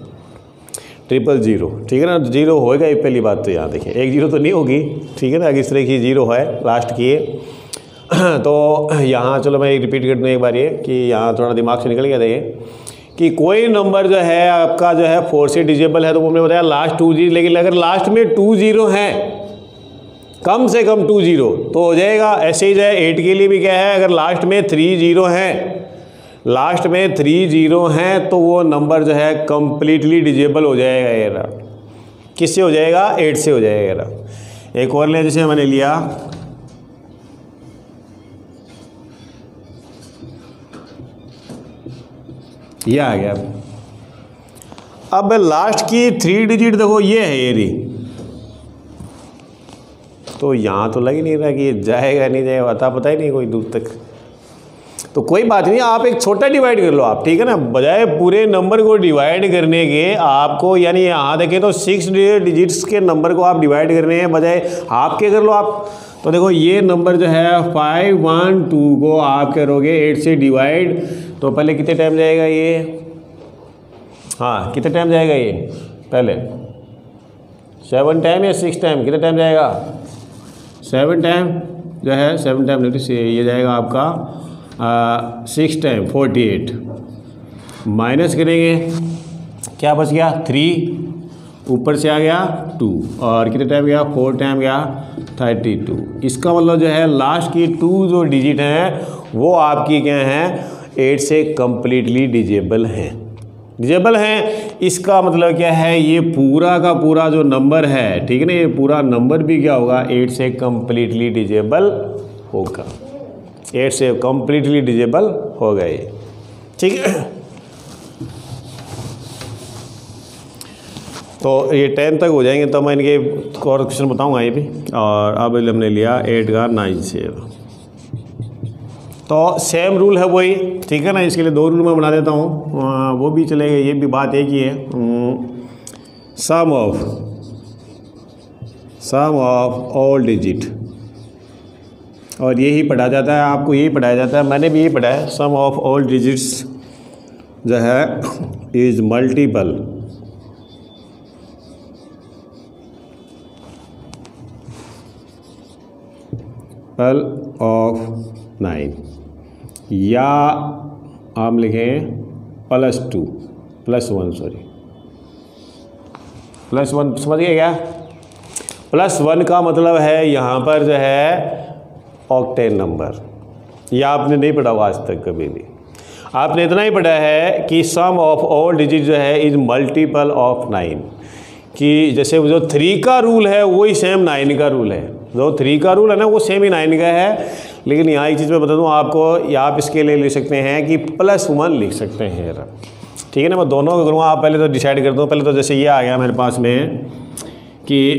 000, ठीक है ना। 0 होएगा ये पहली बात। तो यहाँ देखिए 1 0 तो नहीं होगी, ठीक है ना। अगर इस तरह की 0 है लास्ट की तो यहाँ चलो मैं रिपीट कर दूँ एक बार ये कि यहाँ थोड़ा दिमाग से निकल गया था ये कि कोई नंबर जो है आपका जो है 4 से डिजिबल है तो वो हमने बताया लास्ट 2 0, लेकिन अगर लास्ट में 2 0 है, कम से कम 2 0 तो हो जाएगा। ऐसे ही जो है 8 के लिए भी क्या है, अगर लास्ट में 3 0 है, लास्ट में 3 0 हैं तो वो नंबर जो है कंप्लीटली डिजिबल हो जाएगा ये रहा। किससे हो जाएगा, 8 से हो जाएगा ये रहा। एक और ले, जैसे मैंने लिया ये आ गया। अब लास्ट की 3 डिजिट देखो ये है ये रही, तो यहाँ तो लग ही नहीं रहा कि ये जाएगा नहीं जाएगा, पता ही नहीं कोई दूर तक। तो कोई बात नहीं, आप एक छोटा डिवाइड कर लो आप, ठीक है ना, बजाय पूरे नंबर को डिवाइड करने के आपको, यानी यहाँ देखें तो 6 डिजिट्स के नंबर को आप डिवाइड करने हैं, बजाय हाफ के कर लो आप। तो देखो ये नंबर जो है 512 को आप करोगे 8 से डिवाइड, तो पहले कितने टाइम जाएगा ये, हाँ कितने टाइम जाएगा ये, पहले 7 टाइम या 6 टाइम, कितने टाइम जाएगा, 7 टाइम जो है, 7 टाइम नोटिस ये जाएगा आपका 6 टाइम 48, माइनस करेंगे क्या बच गया 3, ऊपर से आ गया 2, और कितने टाइम गया 4 टाइम गया 32। इसका मतलब जो है लास्ट की 2 जो डिजिट हैं वो आपकी क्या हैं, 8 से कम्प्लीटली डिजेबल हैं, डिजेबल हैं। इसका मतलब क्या है, ये पूरा का पूरा जो नंबर है, ठीक है ना, ये पूरा नंबर भी क्या होगा, 8 से कम्प्लीटली डिजेबल होगा, 8 से कम्प्लीटली डिजेबल हो गए, ठीक है। तो ये 10 तक हो जाएंगे, तो मैं इनके और क्वेश्चन बताऊंगा ये भी। और अब हमने लिया 8 का 9 से, तो सेम रूल है वही, ठीक है ना। इसके लिए 2 रूल मैं बना देता हूँ, वो भी चलेगा, ये भी बात एक ही है। सम ऑफ ऑल डिजिट, और यही पढ़ा जाता है, आपको यही पढ़ाया जाता है, मैंने भी यही पढ़ा है। सम ऑफ ऑल डिजिट्स जो है इज मल्टीपल ऑफ 9, या आप लिखें +2 +1, सॉरी +1, समझ गए क्या। +1 का मतलब है यहाँ पर जो है ऑक्टेन नंबर, यह आपने नहीं पढ़ा हुआ आज तक कभी भी, आपने इतना ही पढ़ा है कि सम ऑफ ऑल डिजिट जो है इज मल्टीपल ऑफ 9, कि जैसे जो 3 का रूल है वही सेम 9 का रूल है, जो 3 का रूल है ना वो सेम ही 9 का है। लेकिन यहाँ एक चीज़ मैं बता दूँ आपको, या आप इसके लिए लिख सकते हैं कि +1 लिख सकते हैं, ठीक है ना। मैं दोनों को करूँगा, आप पहले तो डिसाइड कर दो। पहले तो जैसे ये आ गया मेरे पास में कि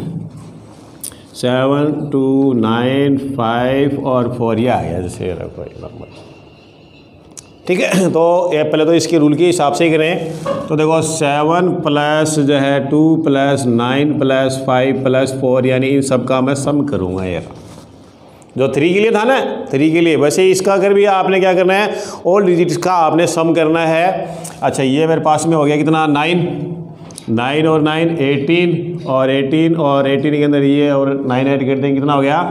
7 2 9 5 और 4 ये आ गया, जैसे कोई नंबर, ठीक है। तो ये पहले तो इसके रूल के हिसाब से ही करें। तो देखो 7 प्लस जो है 2 + 9 + 5 + 4, यानी इन सब का मैं सम करूँगा यार, जो 3 के लिए था ना, 3 के लिए। वैसे इसका अगर भी आपने क्या करना है, ऑल डिजिट्स का आपने सम करना है। अच्छा ये मेरे पास में हो गया कितना, 9 और 9 18, और 18 और 18 के अंदर ये और 9 ऐड कर देंगे, कितना हो गया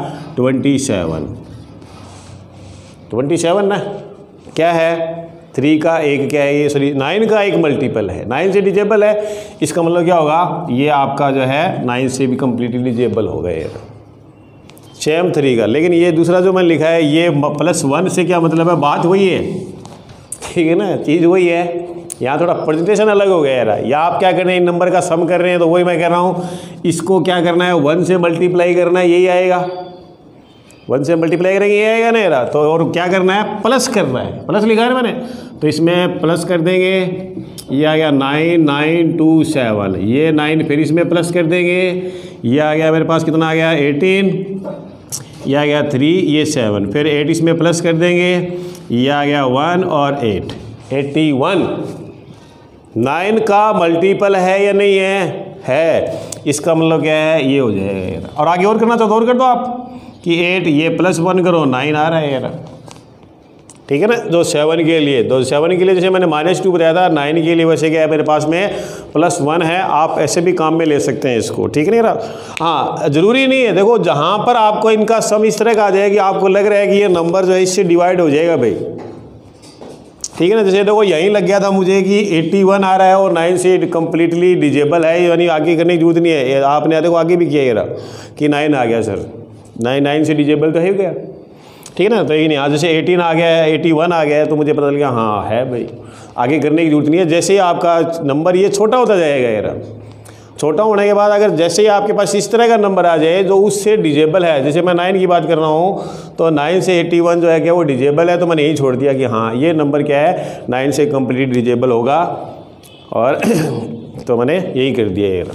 27 ना, क्या है 3 का एक क्या है ये, सॉरी 9 का एक मल्टीपल है, 9 से डिजेबल है। इसका मतलब क्या होगा, ये आपका जो है 9 से भी कम्प्लीटली डिजेबल हो गए, सेम 3 का। लेकिन ये दूसरा जो मैंने लिखा है ये +1 से क्या मतलब है, बात वही है, ठीक है ना, चीज़ वही है। यहाँ थोड़ा प्रेजेंटेशन अलग हो गया यार, या आप क्या कर रहे हैं, इन नंबर का सम कर रहे हैं, तो वही मैं कह रहा हूँ, इसको क्या करना है 1 से मल्टीप्लाई करना है, यही आएगा, 1 से मल्टीप्लाई करेंगे ये आएगा ना यार। तो और क्या करना है, प्लस करना है, प्लस लिखा है मैंने, तो इसमें प्लस कर देंगे, ये आ गया 9 9 2 7, ये 9 फिर इसमें प्लस कर देंगे, ये आ गया मेरे पास कितना आ गया 18, ये आ गया 3, ये 7, फिर 8 इसमें प्लस कर देंगे, ये आ गया 1 और 8 81। 9 का मल्टीपल है या नहीं है, इसका मतलब क्या है, ये हो जाएगा। और आगे और करना चाहो तो और कर दो आप, कि 8 ये +1 करो, 9 आ रहा है यार, ठीक है ना। जो 7 के लिए, तो 7 के लिए जैसे मैंने -2 बताया था, 9 के लिए वैसे क्या है मेरे पास में +1 है। आप ऐसे भी काम में ले सकते हैं इसको, ठीक है ना। हाँ ज़रूरी नहीं है, देखो जहाँ पर आपको इनका सम इस तरह का आ जाए कि आपको लग रहा है कि ये नंबर जो है इससे डिवाइड हो जाएगा भाई, ठीक है ना। जैसे देखो यहीं लग गया था मुझे कि 81 आ रहा है और 9 से कम्प्लीटली डिजेबल है, यानी आगे करने की जरूरत नहीं है। आपने देखो आगे भी किया ये कि 9 आ गया सर, 9 से डिजेबल तो है गया, ठीक है ना। तो ये नहीं, आज जैसे 18 आ गया है, 81 आ गया है, तो मुझे पता चल गया हाँ है भाई, आगे करने की जरूरत नहीं है। जैसे ही आपका नंबर ये छोटा होता जाएगा यार, छोटा होने के बाद अगर जैसे ही आपके पास इस तरह का नंबर आ जाए जो उससे डिजेबल है, जैसे मैं 9 की बात कर रहा हूँ, तो 9 से 81 जो है क्या वो डिजेबल है, तो मैंने यही छोड़ दिया कि हाँ ये नंबर क्या है 9 से कम्प्लीट डिजेबल होगा, और तो मैंने यही कर दिया ये।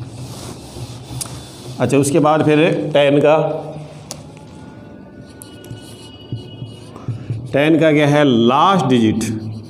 अच्छा उसके बाद फिर 10 10 का क्या है लास्ट डिजिट,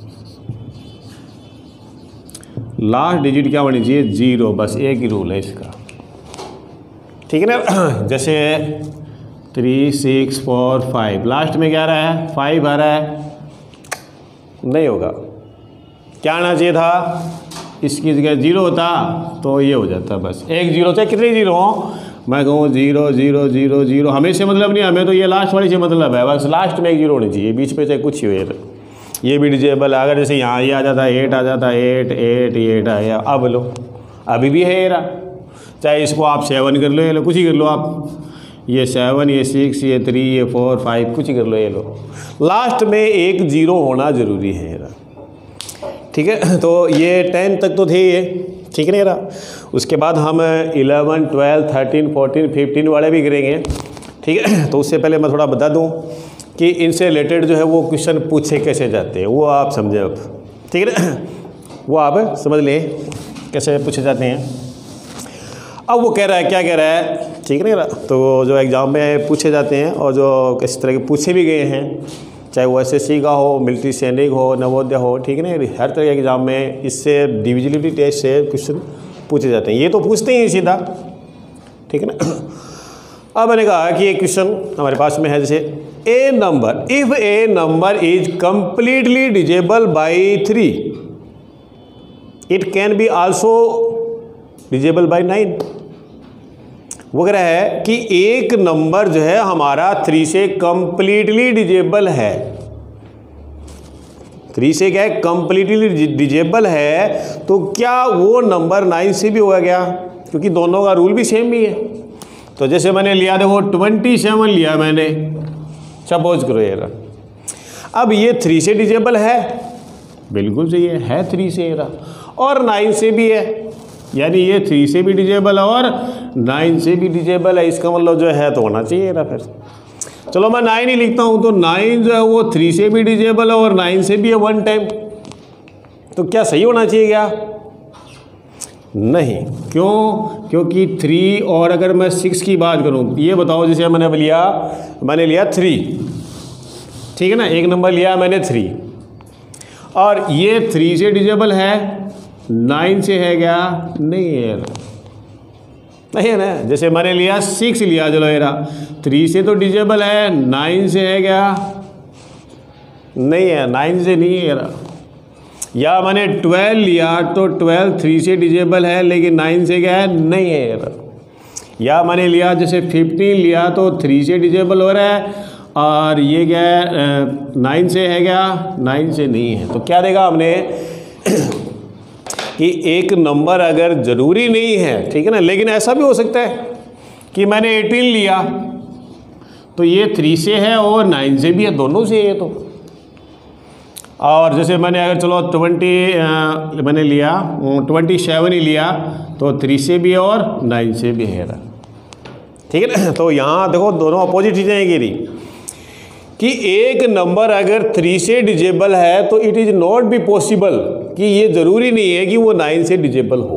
लास्ट डिजिट क्या होनी चाहिए 0, बस एक ही रूल है इसका, ठीक है ना। जैसे 3 6 4 5 लास्ट में क्या आ रहा है 5 आ रहा है, नहीं होगा, क्या आना चाहिए था इसकी जगह 0 होता तो ये हो जाता, बस एक 0, चाहे कितने 0 हो, मैं कहूँ 0 0 0 0, हमें से मतलब नहीं, हमें तो ये लास्ट वाली से मतलब है, बस लास्ट में एक 0 होनी चाहिए, बीच पे चाहे कुछ ही हो। ये भी डिजेबल है, अगर जैसे यहाँ ये आ जाता 8 आ जाता 8 8 8 आया, अब लो अभी भी है ये रहा, चाहे इसको आप 7 कर लो, ये लो कुछ ही कर लो आप, ये 7 ये 6 ये 3 ये 4 5 कुछ ही कर लो, ये लो लास्ट में एक 0 होना ज़रूरी है ये, ठीक है। तो ये 10 तक तो थे ये, ठीक है ना। उसके बाद हम 11 12 13 14 15 वाले भी करेंगे, ठीक है। तो उससे पहले मैं थोड़ा बता दूं कि इनसे रिलेटेड जो है वो क्वेश्चन पूछे कैसे जाते हैं, वो आप समझे अब, ठीक है ना, वो आप समझ लें कैसे पूछे जाते हैं। अब वो कह रहा है, क्या कह रहा है, ठीक है ना। तो जो एग्ज़ाम में पूछे जाते हैं और जो किस तरह के पूछे भी गए हैं, चाहे वो SSC का हो, मिलिट्री सैनिक हो, नवोदय हो, ठीक है ना, हर तरह के एग्ज़ाम में इससे डिविजिबिलिटी टेस्ट से क्वेश्चन पूछे जाते हैं, ये तो पूछते ही सीधा, ठीक है ना। अब मैंने कहा कि एक क्वेश्चन हमारे पास में है, जैसे a number, if a number is completely divisible by 3 it can be also divisible by 9। वो कह रहा है कि एक नंबर जो है हमारा 3 से कंप्लीटली डिजेबल है, 3 से क्या है कंप्लीटली डिजेबल है, तो क्या वो नंबर 9 से भी होगा क्या, क्योंकि दोनों का रूल भी सेम ही है। तो जैसे मैंने लिया देखो 27 लिया मैंने, सपोज करो ये रहा, अब ये 3 से डिजेबल है, बिल्कुल सही है 3 से ये रहा, और 9 से भी है, यानी ये 3 से भी डिजेबल है और 9 से भी डिजेबल है, इसका मतलब जो है तो होना चाहिए ना। फिर चलो मैं 9 ही लिखता हूँ, तो 9 जो है वो 3 से भी डिजेबल है और 9 से भी है 1 टाइम, तो क्या सही होना चाहिए क्या, नहीं, क्यों, क्योंकि 3 और अगर मैं 6 की बात करूँ, ये बताओ जैसे मैंने लिया 3, ठीक है ना, एक नंबर लिया मैंने 3 और ये 3 से डिजेबल है, 9 से है क्या, नहीं है, नहीं है ना। जैसे मैंने लिया 6 लिया, चलो ये रहा, 3 से तो डिजेबल है, 9 से है क्या, नहीं है, 9 से नहीं है रहा। या मैंने 12 लिया तो 12 3 से डिजेबल है, लेकिन 9 से क्या है, नहीं है रहा। या मैंने लिया जैसे 15 लिया तो 3 से डिजेबल हो रहा है, और ये क्या है 9 से है क्या, 9 से नहीं है। तो क्या देगा हमने कि एक नंबर अगर ज़रूरी नहीं है, ठीक है ना, लेकिन ऐसा भी हो सकता है कि मैंने 18 लिया तो ये 3 से है और 9 से भी है, दोनों से है। तो और जैसे मैंने अगर चलो मैंने लिया 27 ही लिया तो 3 से भी और 9 से भी है, ठीक है ना। तो यहाँ देखो दोनों अपोजिट चीज़ें हैं गिरी कि एक नंबर अगर 3 से डिजेबल है तो it is not be possible, कि ये ज़रूरी नहीं है कि वो 9 से डिजेबल हो,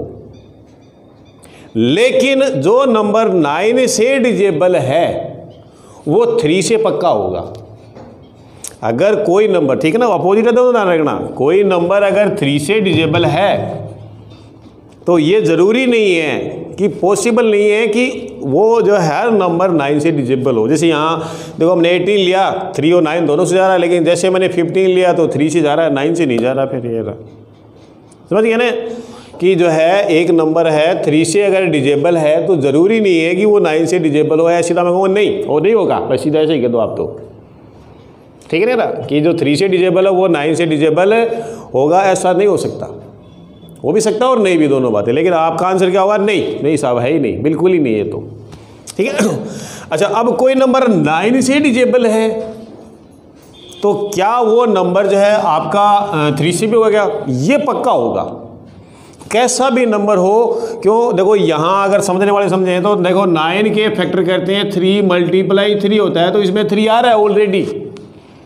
लेकिन जो नंबर 9 से डिजेबल है वो 3 से पक्का होगा। अगर कोई नंबर, ठीक है ना, अपोजिट है तो ध्यान रखना, कोई नंबर अगर 3 से डिजेबल है तो ये ज़रूरी नहीं है कि पॉसिबल नहीं है कि वो जो है हर नंबर 9 से डिजिबल हो। जैसे यहाँ देखो हमने 18 लिया, 3 और 9 दोनों से जा रहा है, लेकिन जैसे मैंने 15 लिया तो 3 से जा रहा है, 9 से नहीं जा रहा। फिर ये रहा, समझ गए ना कि जो है एक नंबर है 3 से अगर डिजेबल है तो ज़रूरी नहीं है कि वो 9 से डिजेबल हो। ऐसी मैं कहूँगा नहीं, वो नहीं होगा, बस सीधा ऐसे ही कह दो आप तो, ठीक है ना, कि जो 3 से डिजेबल है वो 9 से डिजेबल होगा, ऐसा नहीं हो सकता। हो भी सकता है और नहीं भी, दोनों बातें, लेकिन आपका आंसर क्या होगा, नहीं साहब है ही नहीं, बिल्कुल ही नहीं है, तो ठीक है। अच्छा, अब कोई नंबर 9 से डिजेबल है तो क्या वो नंबर जो है आपका 3 से भी होगा क्या, ये पक्का होगा, कैसा भी नंबर हो। क्यों, देखो यहाँ अगर समझने वाले समझें तो देखो 9 के फैक्टर करते हैं 3 × 3 होता है, तो इसमें 3 आ रहा है ऑलरेडी,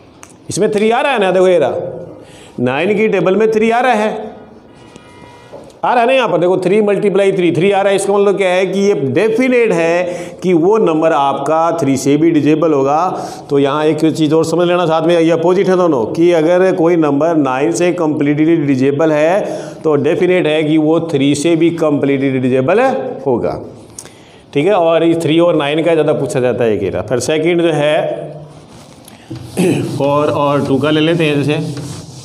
इसमें 3 आ रहा है ना, देखो ये रहा 9 की टेबल में 3 आ रहा है, आ रहा है ना यहाँ पर, देखो 3 × 3 3 आ रहा है। इसका मतलब क्या है कि ये डेफिनेट है कि वो नंबर आपका 3 से भी डिजिबल होगा। तो यहाँ एक चीज़ और समझ लेना साथ में, ये अपोजिट है दोनों, कि अगर कोई नंबर 9 से कम्प्लीटली डिजिबल है तो डेफिनेट है कि वो 3 से भी कम्प्लीटली डिजिबल होगा। ठीक है, और ये 3 और 9 का ज़्यादा पूछा जाता है ये। फिर सेकेंड जो है 4 और 2 का ले लेते हैं। जैसे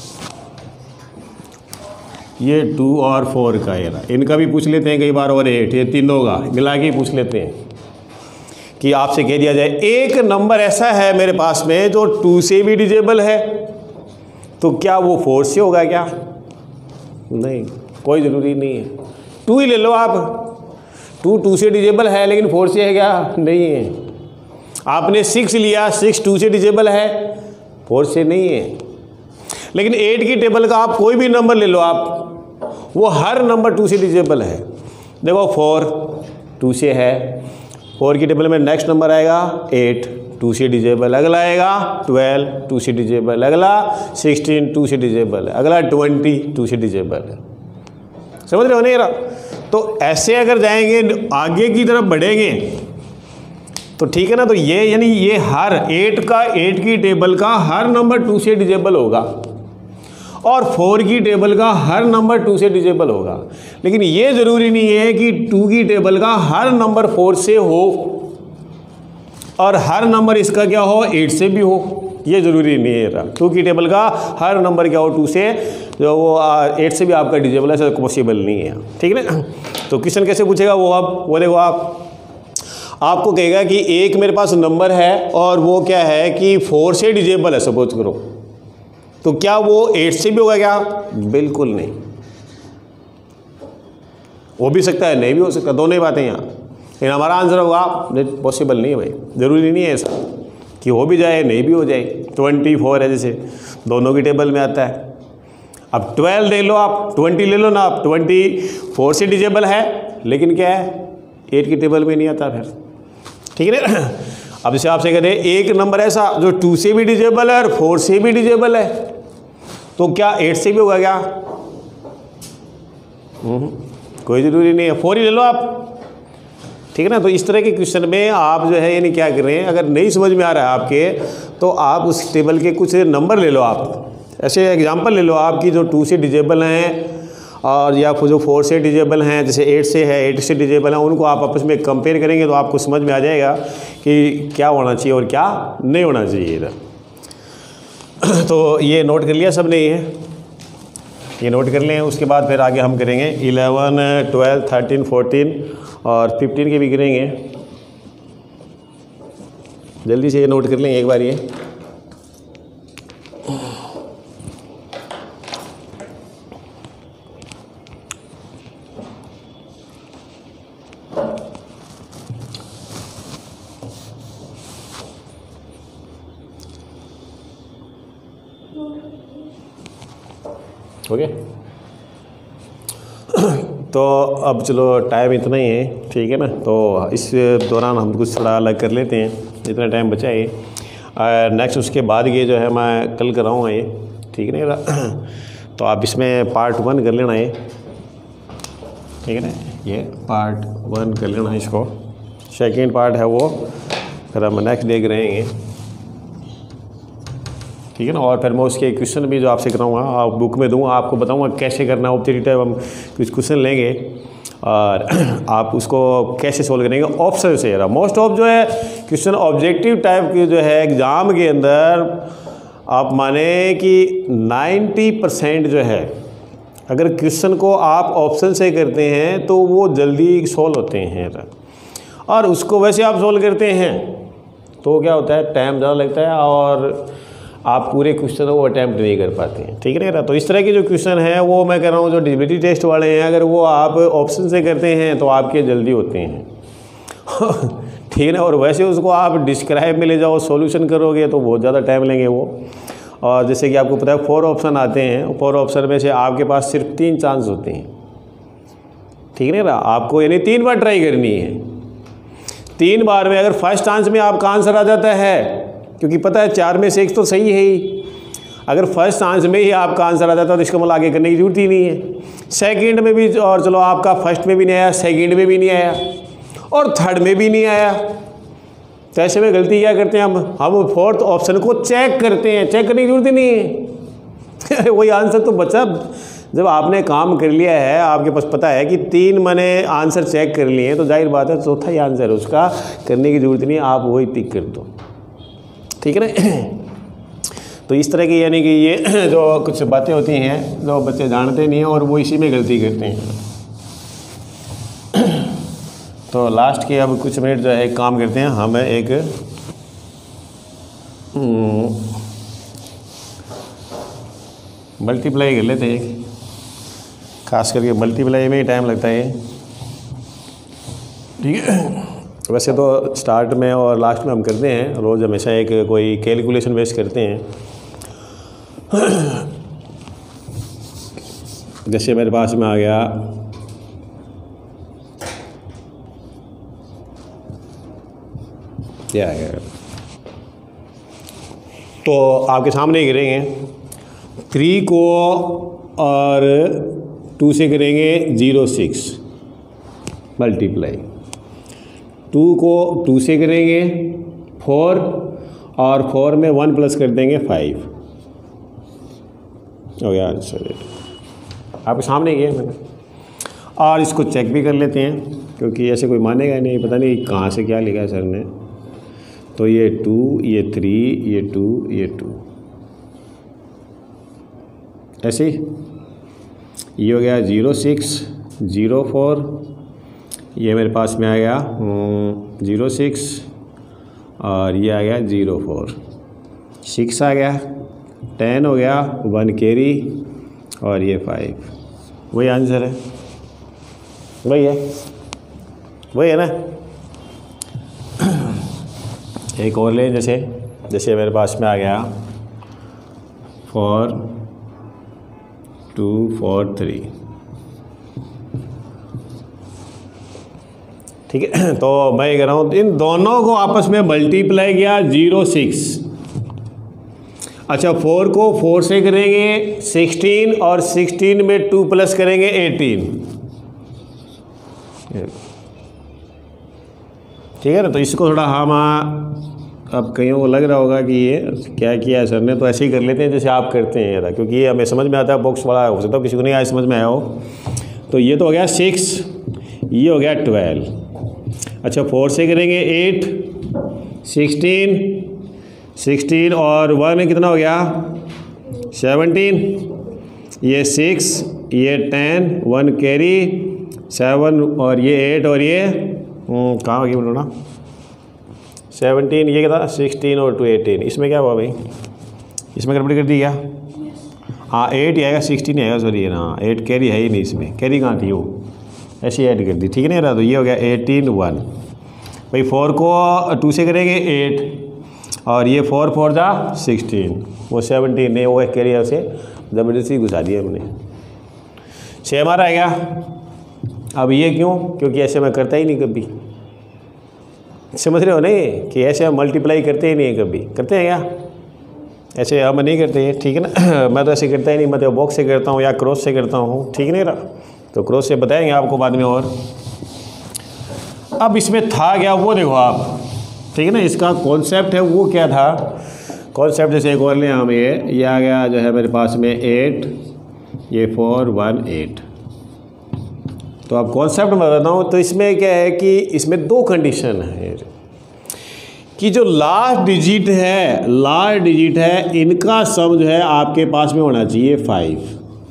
ये 2 और 4 का ये रहा, इनका भी पूछ लेते हैं कई बार, और 8, ये तीनों का मिला के पूछ लेते हैं कि आपसे कह दिया जाए एक नंबर ऐसा है मेरे पास में जो 2 से भी डिजिबल है, तो क्या वो 4 से होगा क्या? नहीं, कोई ज़रूरी नहीं है। 2 ही ले लो आप, 2 से डिजिबल है लेकिन 4 से है क्या? नहीं है। आपने 6 लिया, 6 2 से डिजिबल है, 4 से नहीं है। लेकिन 8 की टेबल का आप कोई भी नंबर ले लो आप, वो हर नंबर 2 से डिजिबल है। देखो 4 2 से है, 4 की टेबल में नेक्स्ट नंबर आएगा 8 2 से डिजिबल, अगला आएगा 12 2 से डिजिबल, अगला 16 2 से डिजिबल है, अगला 20 2 से डिजिबल है। समझ रहे हो नहीं? तो ऐसे अगर जाएंगे आगे की तरफ बढ़ेंगे तो ठीक है ना। तो ये यानी ये हर 8 की टेबल का हर नंबर 2 से डिजिबल होगा, और 4 की टेबल का हर नंबर 2 से डिजिबल होगा। लेकिन ये ज़रूरी नहीं है कि 2 की टेबल का हर नंबर 4 से हो और हर नंबर इसका क्या हो 8 से भी हो, ये ज़रूरी नहीं है। 2 की टेबल का हर नंबर क्या हो 2 से, जो वो 8 से भी आपका डिजिबल है, ऐसा पॉसिबल नहीं है। ठीक है ना। तो क्वेश्चन कैसे पूछेगा वो, आप वो देखो, आपको कहेगा कि एक मेरे पास नंबर है और वो क्या है कि 4 से डिजिबल है, सपोज करो, तो क्या वो 8 से भी होगा क्या? बिल्कुल नहीं। हो भी सकता है, नहीं भी हो सकता, दोनों ही बातें यहाँ। लेकिन हमारा आंसर होगा पॉसिबल नहीं है भाई, ज़रूरी नहीं है ऐसा कि हो भी जाए नहीं भी हो जाए। 24 है जैसे, दोनों की टेबल में आता है। अब 12 ले लो आप, 20 ले लो ना आप, 24 से डिजिबल है लेकिन क्या है 8 की टेबल में नहीं आता फिर। ठीक है ना। अब जैसे आपसे कहते हैं एक नंबर ऐसा जो 2 से भी डिजिबल है और 4 से भी डिजिबल है, तो क्या 8 से भी होगा क्या? कोई ज़रूरी नहीं है, 4 ही ले लो आप। ठीक है ना। तो इस तरह के क्वेश्चन में आप जो है यानी क्या कर रहे हैं, अगर नहीं समझ में आ रहा है आपके, तो आप उस टेबल के कुछ नंबर ले लो आप। ऐसे एग्जांपल ले लो आपकी जो 2 से डिजिबल हैं और या जो 4 से डिजिबल हैं, जैसे 8 से है, 8 से डिजिबल हैं, उनको आप आपस में कंपेयर करेंगे तो आपको समझ में आ जाएगा कि क्या होना चाहिए और क्या नहीं होना चाहिए इधर। तो ये नोट कर लिया सब ने, ये नोट कर लें। उसके बाद फिर आगे हम करेंगे 11 12 13 14 और 15 के भी करेंगे। जल्दी से ये नोट कर लें एक बार ये। ओके। तो अब चलो टाइम इतना ही है, ठीक है ना। तो इस दौरान हम कुछ थोड़ा अलग कर लेते हैं, जितना टाइम बचा है। नेक्स्ट उसके बाद ये जो है मैं कल कराऊँगा ये, ठीक है ना। तो आप इसमें पार्ट 1 कर लेना ये, ठीक है ना। ये पार्ट 1 कर लेना इसको। सेकेंड पार्ट है वो फिर हम नेक्स्ट देख रहेंगे, ठीक है ना। और फिर मैं उसके क्वेश्चन भी जो आपसे कराऊंगा आप बुक में दूंगा, आपको बताऊंगा कैसे करना है। ऑब्जेक्टिव टाइप हम कुछ क्वेश्चन लेंगे और आप उसको कैसे सोल्व करेंगे ऑप्शन से। मोस्ट ऑफ जो है क्वेश्चन ऑब्जेक्टिव टाइप के जो है एग्ज़ाम के अंदर आप माने कि 90% जो है अगर क्वेश्चन को आप ऑप्शन से करते हैं तो वो जल्दी सोल्व होते हैं, और उसको वैसे आप सोल्व करते हैं तो क्या होता है टाइम ज़्यादा लगता है और आप पूरे क्वेश्चन को अटैम्प्ट नहीं कर पाते हैं, ठीक है ना। तो इस तरह के जो क्वेश्चन हैं वो मैं कह रहा हूँ जो डिजिबिलिटी टेस्ट वाले हैं, अगर वो आप ऑप्शन से करते हैं तो आपके जल्दी होते हैं ठीक है ना। और वैसे उसको आप डिस्क्राइब में ले जाओ सॉल्यूशन करोगे तो बहुत ज़्यादा टाइम लेंगे वो। और जैसे कि आपको पता है 4 ऑप्शन आते हैं, 4 ऑप्शन में से आपके पास सिर्फ 3 चांस होते हैं, ठीक है ना। आपको यानी 3 बार ट्राई करनी है। 3 बार में अगर फर्स्ट चांस में आपका आंसर आ जाता है, क्योंकि पता है 4 में से 1 तो सही है ही, अगर फर्स्ट आंसर में ही आपका आंसर आ जाता तो इसका मतलब आगे करने की जरूरत ही नहीं है। सेकंड में भी, और चलो आपका फर्स्ट में भी नहीं आया, सेकंड में भी नहीं आया और थर्ड में भी नहीं आया, तो ऐसे में गलती क्या करते हैं हम फोर्थ ऑप्शन को चेक करते हैं। चेक करने की जरूरत ही नहीं है वही आंसर तो बचा। जब आपने काम कर लिया है, आपके पास पता है कि 3 मैंने आंसर चेक कर लिए हैं, तो जाहिर बात है चौथा ही आंसर है, उसका करने की जरूरत नहीं, आप वही टिक कर दो, ठीक है ना। तो इस तरह की यानी कि ये जो कुछ बातें होती हैं जो बच्चे जानते नहीं हैं और वो इसी में गलती करते हैं। तो लास्ट के अब कुछ मिनट जो है एक काम करते हैं, हम एक मल्टीप्लाई कर लेते हैं। खास करके मल्टीप्लाई में ही टाइम लगता है, ठीक है। वैसे तो स्टार्ट में और लास्ट में हम करते हैं रोज़, हमेशा एक कोई कैलकुलेशन बेस करते हैं। जैसे मेरे पास में आ गया क्या है, तो आपके सामने ही करेंगे 3 को और 2 से करेंगे 0.6 मल्टीप्लाई, 2 को 2 से करेंगे 4 और 4 में 1 प्लस कर देंगे 5 हो गया आंसर। आपके सामने ही है मैंने, और इसको चेक भी कर लेते हैं क्योंकि ऐसे कोई मानेगा नहीं, पता नहीं कहाँ से क्या लिखा है सर ने। तो ये 2, ये 3, ये 2, ये 2 ऐसे ही। ये हो गया 0.6 0.4, ये मेरे पास में आ गया 0.6 और ये आ गया 0.4, 6 आ गया, 10 हो गया, 1 कैरी और ये 5। वही आंसर है, वही है ना। एक और ले, जैसे मेरे पास में आ गया 4 2 4 3, ठीक है। तो मैं ये कह रहा हूँ इन दोनों को आपस में मल्टीप्लाई किया 0.6। अच्छा 4 को 4 से करेंगे 16 और 16 में 2 प्लस करेंगे 18, ठीक है ना। तो इसको थोड़ा हम अब कईयों को लग रहा होगा कि ये क्या किया है सर ने, तो ऐसे ही कर लेते हैं जैसे आप करते हैं ज़्यादा, क्योंकि ये हमें समझ में आता है। बॉक्स बड़ा हो सकता है किसी को नहीं आया समझ में आया हो। तो ये तो हो गया 6, ये हो गया 12। अच्छा 4 से करेंगे 8, 16 और 1 कितना हो गया 17, ये 6, ये 10, 1 कैरी 7 और ये 8 और ये कहाँ हो गया बोलो ना 17, ये क्या था 16 और 2 18। इसमें क्या हुआ भाई, इसमें गड़बड़ी कर दी क्या? हाँ 8 ही आएगा 16 ही आएगा, सॉरी ना 8 कैरी है ही नहीं, इसमें कैरी कहाँ थी वो, ऐसे ऐड कर दी, ठीक है ना। तो ये हो गया 18 1 भाई। 4 को 2 से करेंगे 8 और ये 4 4 जा 16, वो 17 नहीं वो कैरी है, उसे ज़बरदस्ती घुसा दिया हमने। 6 हमारा आएगा। अब ये क्यों, क्योंकि ऐसे मैं करता ही नहीं कभी, समझ रहे हो नहीं कि ऐसे हम मल्टीप्लाई करते ही नहीं कभी, करते हैं क्या ऐसे हम नहीं करते हैं, ठीक है ना। मैं तो ऐसे करता ही नहीं, मैं तो बॉक्स से करता हूँ या क्रॉस से करता हूँ, ठीक नहीं रहा। तो क्रॉस से बताएंगे आपको बाद में। और अब इसमें था क्या वो देखो आप, ठीक है ना। इसका कॉन्सेप्ट है वो क्या था, कॉन्सेप्ट जैसे एक और लें हम, ये आ गया जो है मेरे पास में 8, ये 4 1 8। तो अब कॉन्सेप्ट मैं बताता हूँ। तो इसमें क्या है कि इसमें 2 कंडीशन है कि जो लास्ट डिजिट है इनका सम जो है आपके पास में होना चाहिए 5।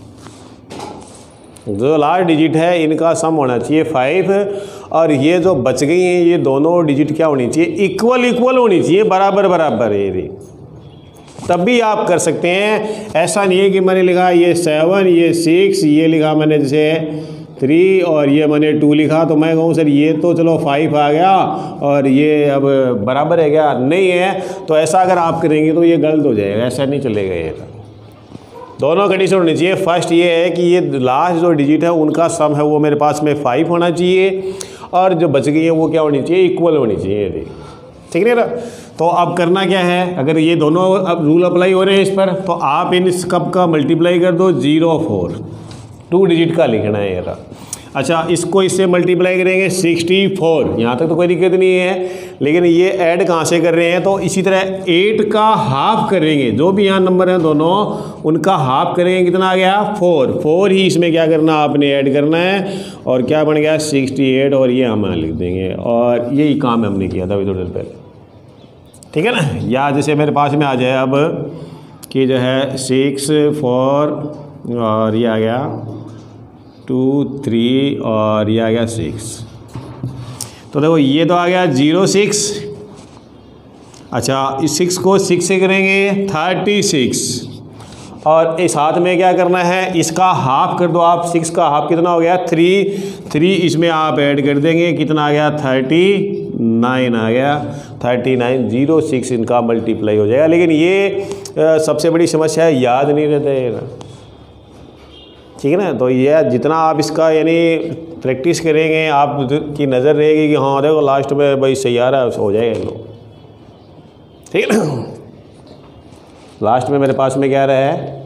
जो लास्ट डिजिट है इनका सम होना चाहिए 5 और ये जो बच गई हैं ये दोनों डिजिट क्या होनी चाहिए, इक्वल होनी चाहिए, बराबर ये तब भी आप कर सकते हैं। ऐसा नहीं है कि मैंने लिखा ये 7 ये 6 ये लिखा मैंने जैसे 3 और ये मैंने 2 लिखा, तो मैं कहूँ सर ये तो चलो 5 आ गया और ये अब बराबर है क्या, नहीं है। तो ऐसा अगर आप करेंगे तो ये गलत हो जाएगा, ऐसा नहीं चलेगा। ये दोनों कंडीशन होनी चाहिए। फर्स्ट ये है कि ये लास्ट जो डिजिट है उनका सम है वो मेरे पास में 5 होना चाहिए और जो बच गई है वो क्या होनी चाहिए, इक्वल होनी चाहिए, ठीक है ना। तो अब करना क्या है, अगर ये दोनों अब रूल अप्लाई हो रहे हैं इस पर, तो आप इन कब का मल्टीप्लाई कर दो 0 4, 2 डिजिट का लिखना है ये। अच्छा, इसको इससे मल्टीप्लाई करेंगे 64, यहाँ तक तो कोई दिक्कत नहीं है। लेकिन ये ऐड कहाँ से कर रहे हैं, तो इसी तरह 8 का हाफ करेंगे, जो भी यहाँ नंबर हैं दोनों उनका हाफ करेंगे, कितना आ गया 4, 4 ही इसमें क्या करना आपने ऐड करना है, और क्या बन गया 68, और ये हम यहाँ लिख देंगे, और यही काम हमने किया था अभी थोड़ी देर पहले, ठीक है ना। या जैसे मेरे पास में आ जाए अब कि जो है 6 4 और ये आ गया 2 3 और ये आ गया 6, तो देखो ये तो आ गया 0 6। अच्छा, इस 6 को 6 से करेंगे 36, और इस हाथ में क्या करना है, इसका हाफ कर दो आप। 6 का हाफ कितना हो गया 3 इसमें आप ऐड कर देंगे, कितना आ गया 39 आ गया 39, 0 6 इनका मल्टीप्लाई हो जाएगा। लेकिन ये सबसे बड़ी समस्या है, याद नहीं रहता है, ठीक है ना। तो ये जितना आप इसका यानी प्रैक्टिस करेंगे, आप की नज़र रहेगी कि हाँ देखो लास्ट में भाई सही आ रहा है, हो जाएगा इन लोग, ठीक है ना। लास्ट में मेरे पास में क्या रहा है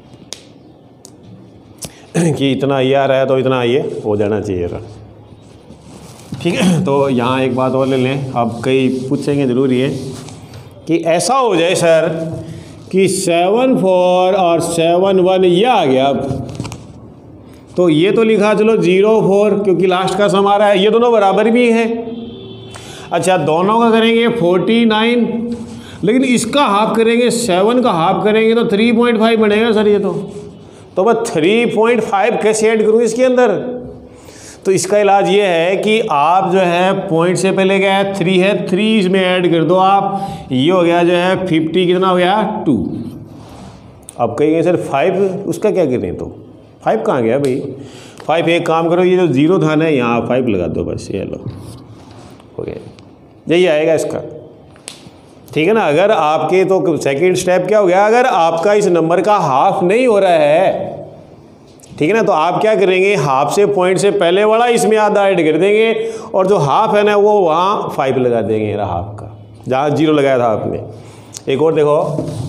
कि इतना ये आ रहा है, तो इतना ये हो जाना चाहिए था, ठीक है। तो यहाँ एक बात और ले लें, अब कई पूछेंगे ज़रूरी है कि ऐसा हो जाए सर कि 7 4 और 7 1 ये आ गया, अब तो ये तो लिखा चलो 0 4 क्योंकि लास्ट का सम आ रहा है, ये दोनों बराबर भी है। अच्छा, दोनों का करेंगे 49, लेकिन इसका हाफ करेंगे, 7 का हाफ करेंगे तो 3.5 बनेगा सर ये तो मैं 3.5 कैसे ऐड करूँ इसके अंदर। तो इसका इलाज ये है कि आप जो है पॉइंट से पहले क्या है 3 है, 3 इसमें ऐड कर दो आप, ये हो गया जो है 50, कितना हो गया 2। अब कहेंगे सर 5 उसका क्या करें, तो 5 कहाँ गया भाई, 5 एक काम करो, ये जो 0 था ना यहाँ 5 लगा दो बस, ये लो हो गया, यही आएगा इसका, ठीक है ना। अगर आपके तो सेकंड स्टेप क्या हो गया, अगर आपका इस नंबर का हाफ नहीं हो रहा है, ठीक है ना, तो आप क्या करेंगे, हाफ से पॉइंट से पहले वाला इसमें आधा ऐड कर देंगे, और जो हाफ है ना वो वहाँ 5 लगा देंगे, हाफ का जहाँ 0 लगाया था आपने। एक और देखो,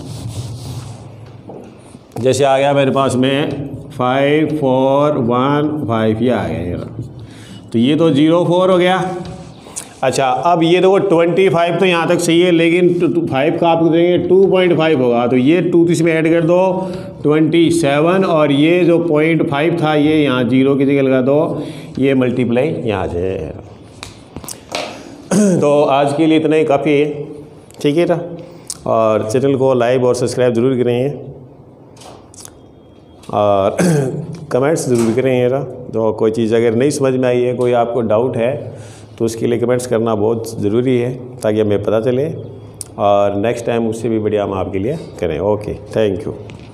जैसे आ गया मेरे पास में 5 4 1 5, ये आ गया ये, तो ये तो 0 4 हो गया। अच्छा, अब ये देखो 25 तो यहाँ तक सही है, लेकिन 5 का आप देंगे 2.5 होगा, तो ये 2 इसमें ऐड कर दो 27, और ये जो 0.5 था ये यहाँ 0 की जगह लगा दो, ये मल्टीप्लाई यहाँ आ जाए। तो आज के लिए इतना ही काफ़ी है, ठीक है ना। और चैनल को लाइक और सब्सक्राइब ज़रूर करें, और कमेंट्स ज़रूर करें ना। जो कोई चीज़ अगर नहीं समझ में आई है, कोई आपको डाउट है, तो उसके लिए कमेंट्स करना बहुत ज़रूरी है, ताकि हमें पता चले, और नेक्स्ट टाइम उससे भी बढ़िया हम आपके लिए करें। Okay, thank you.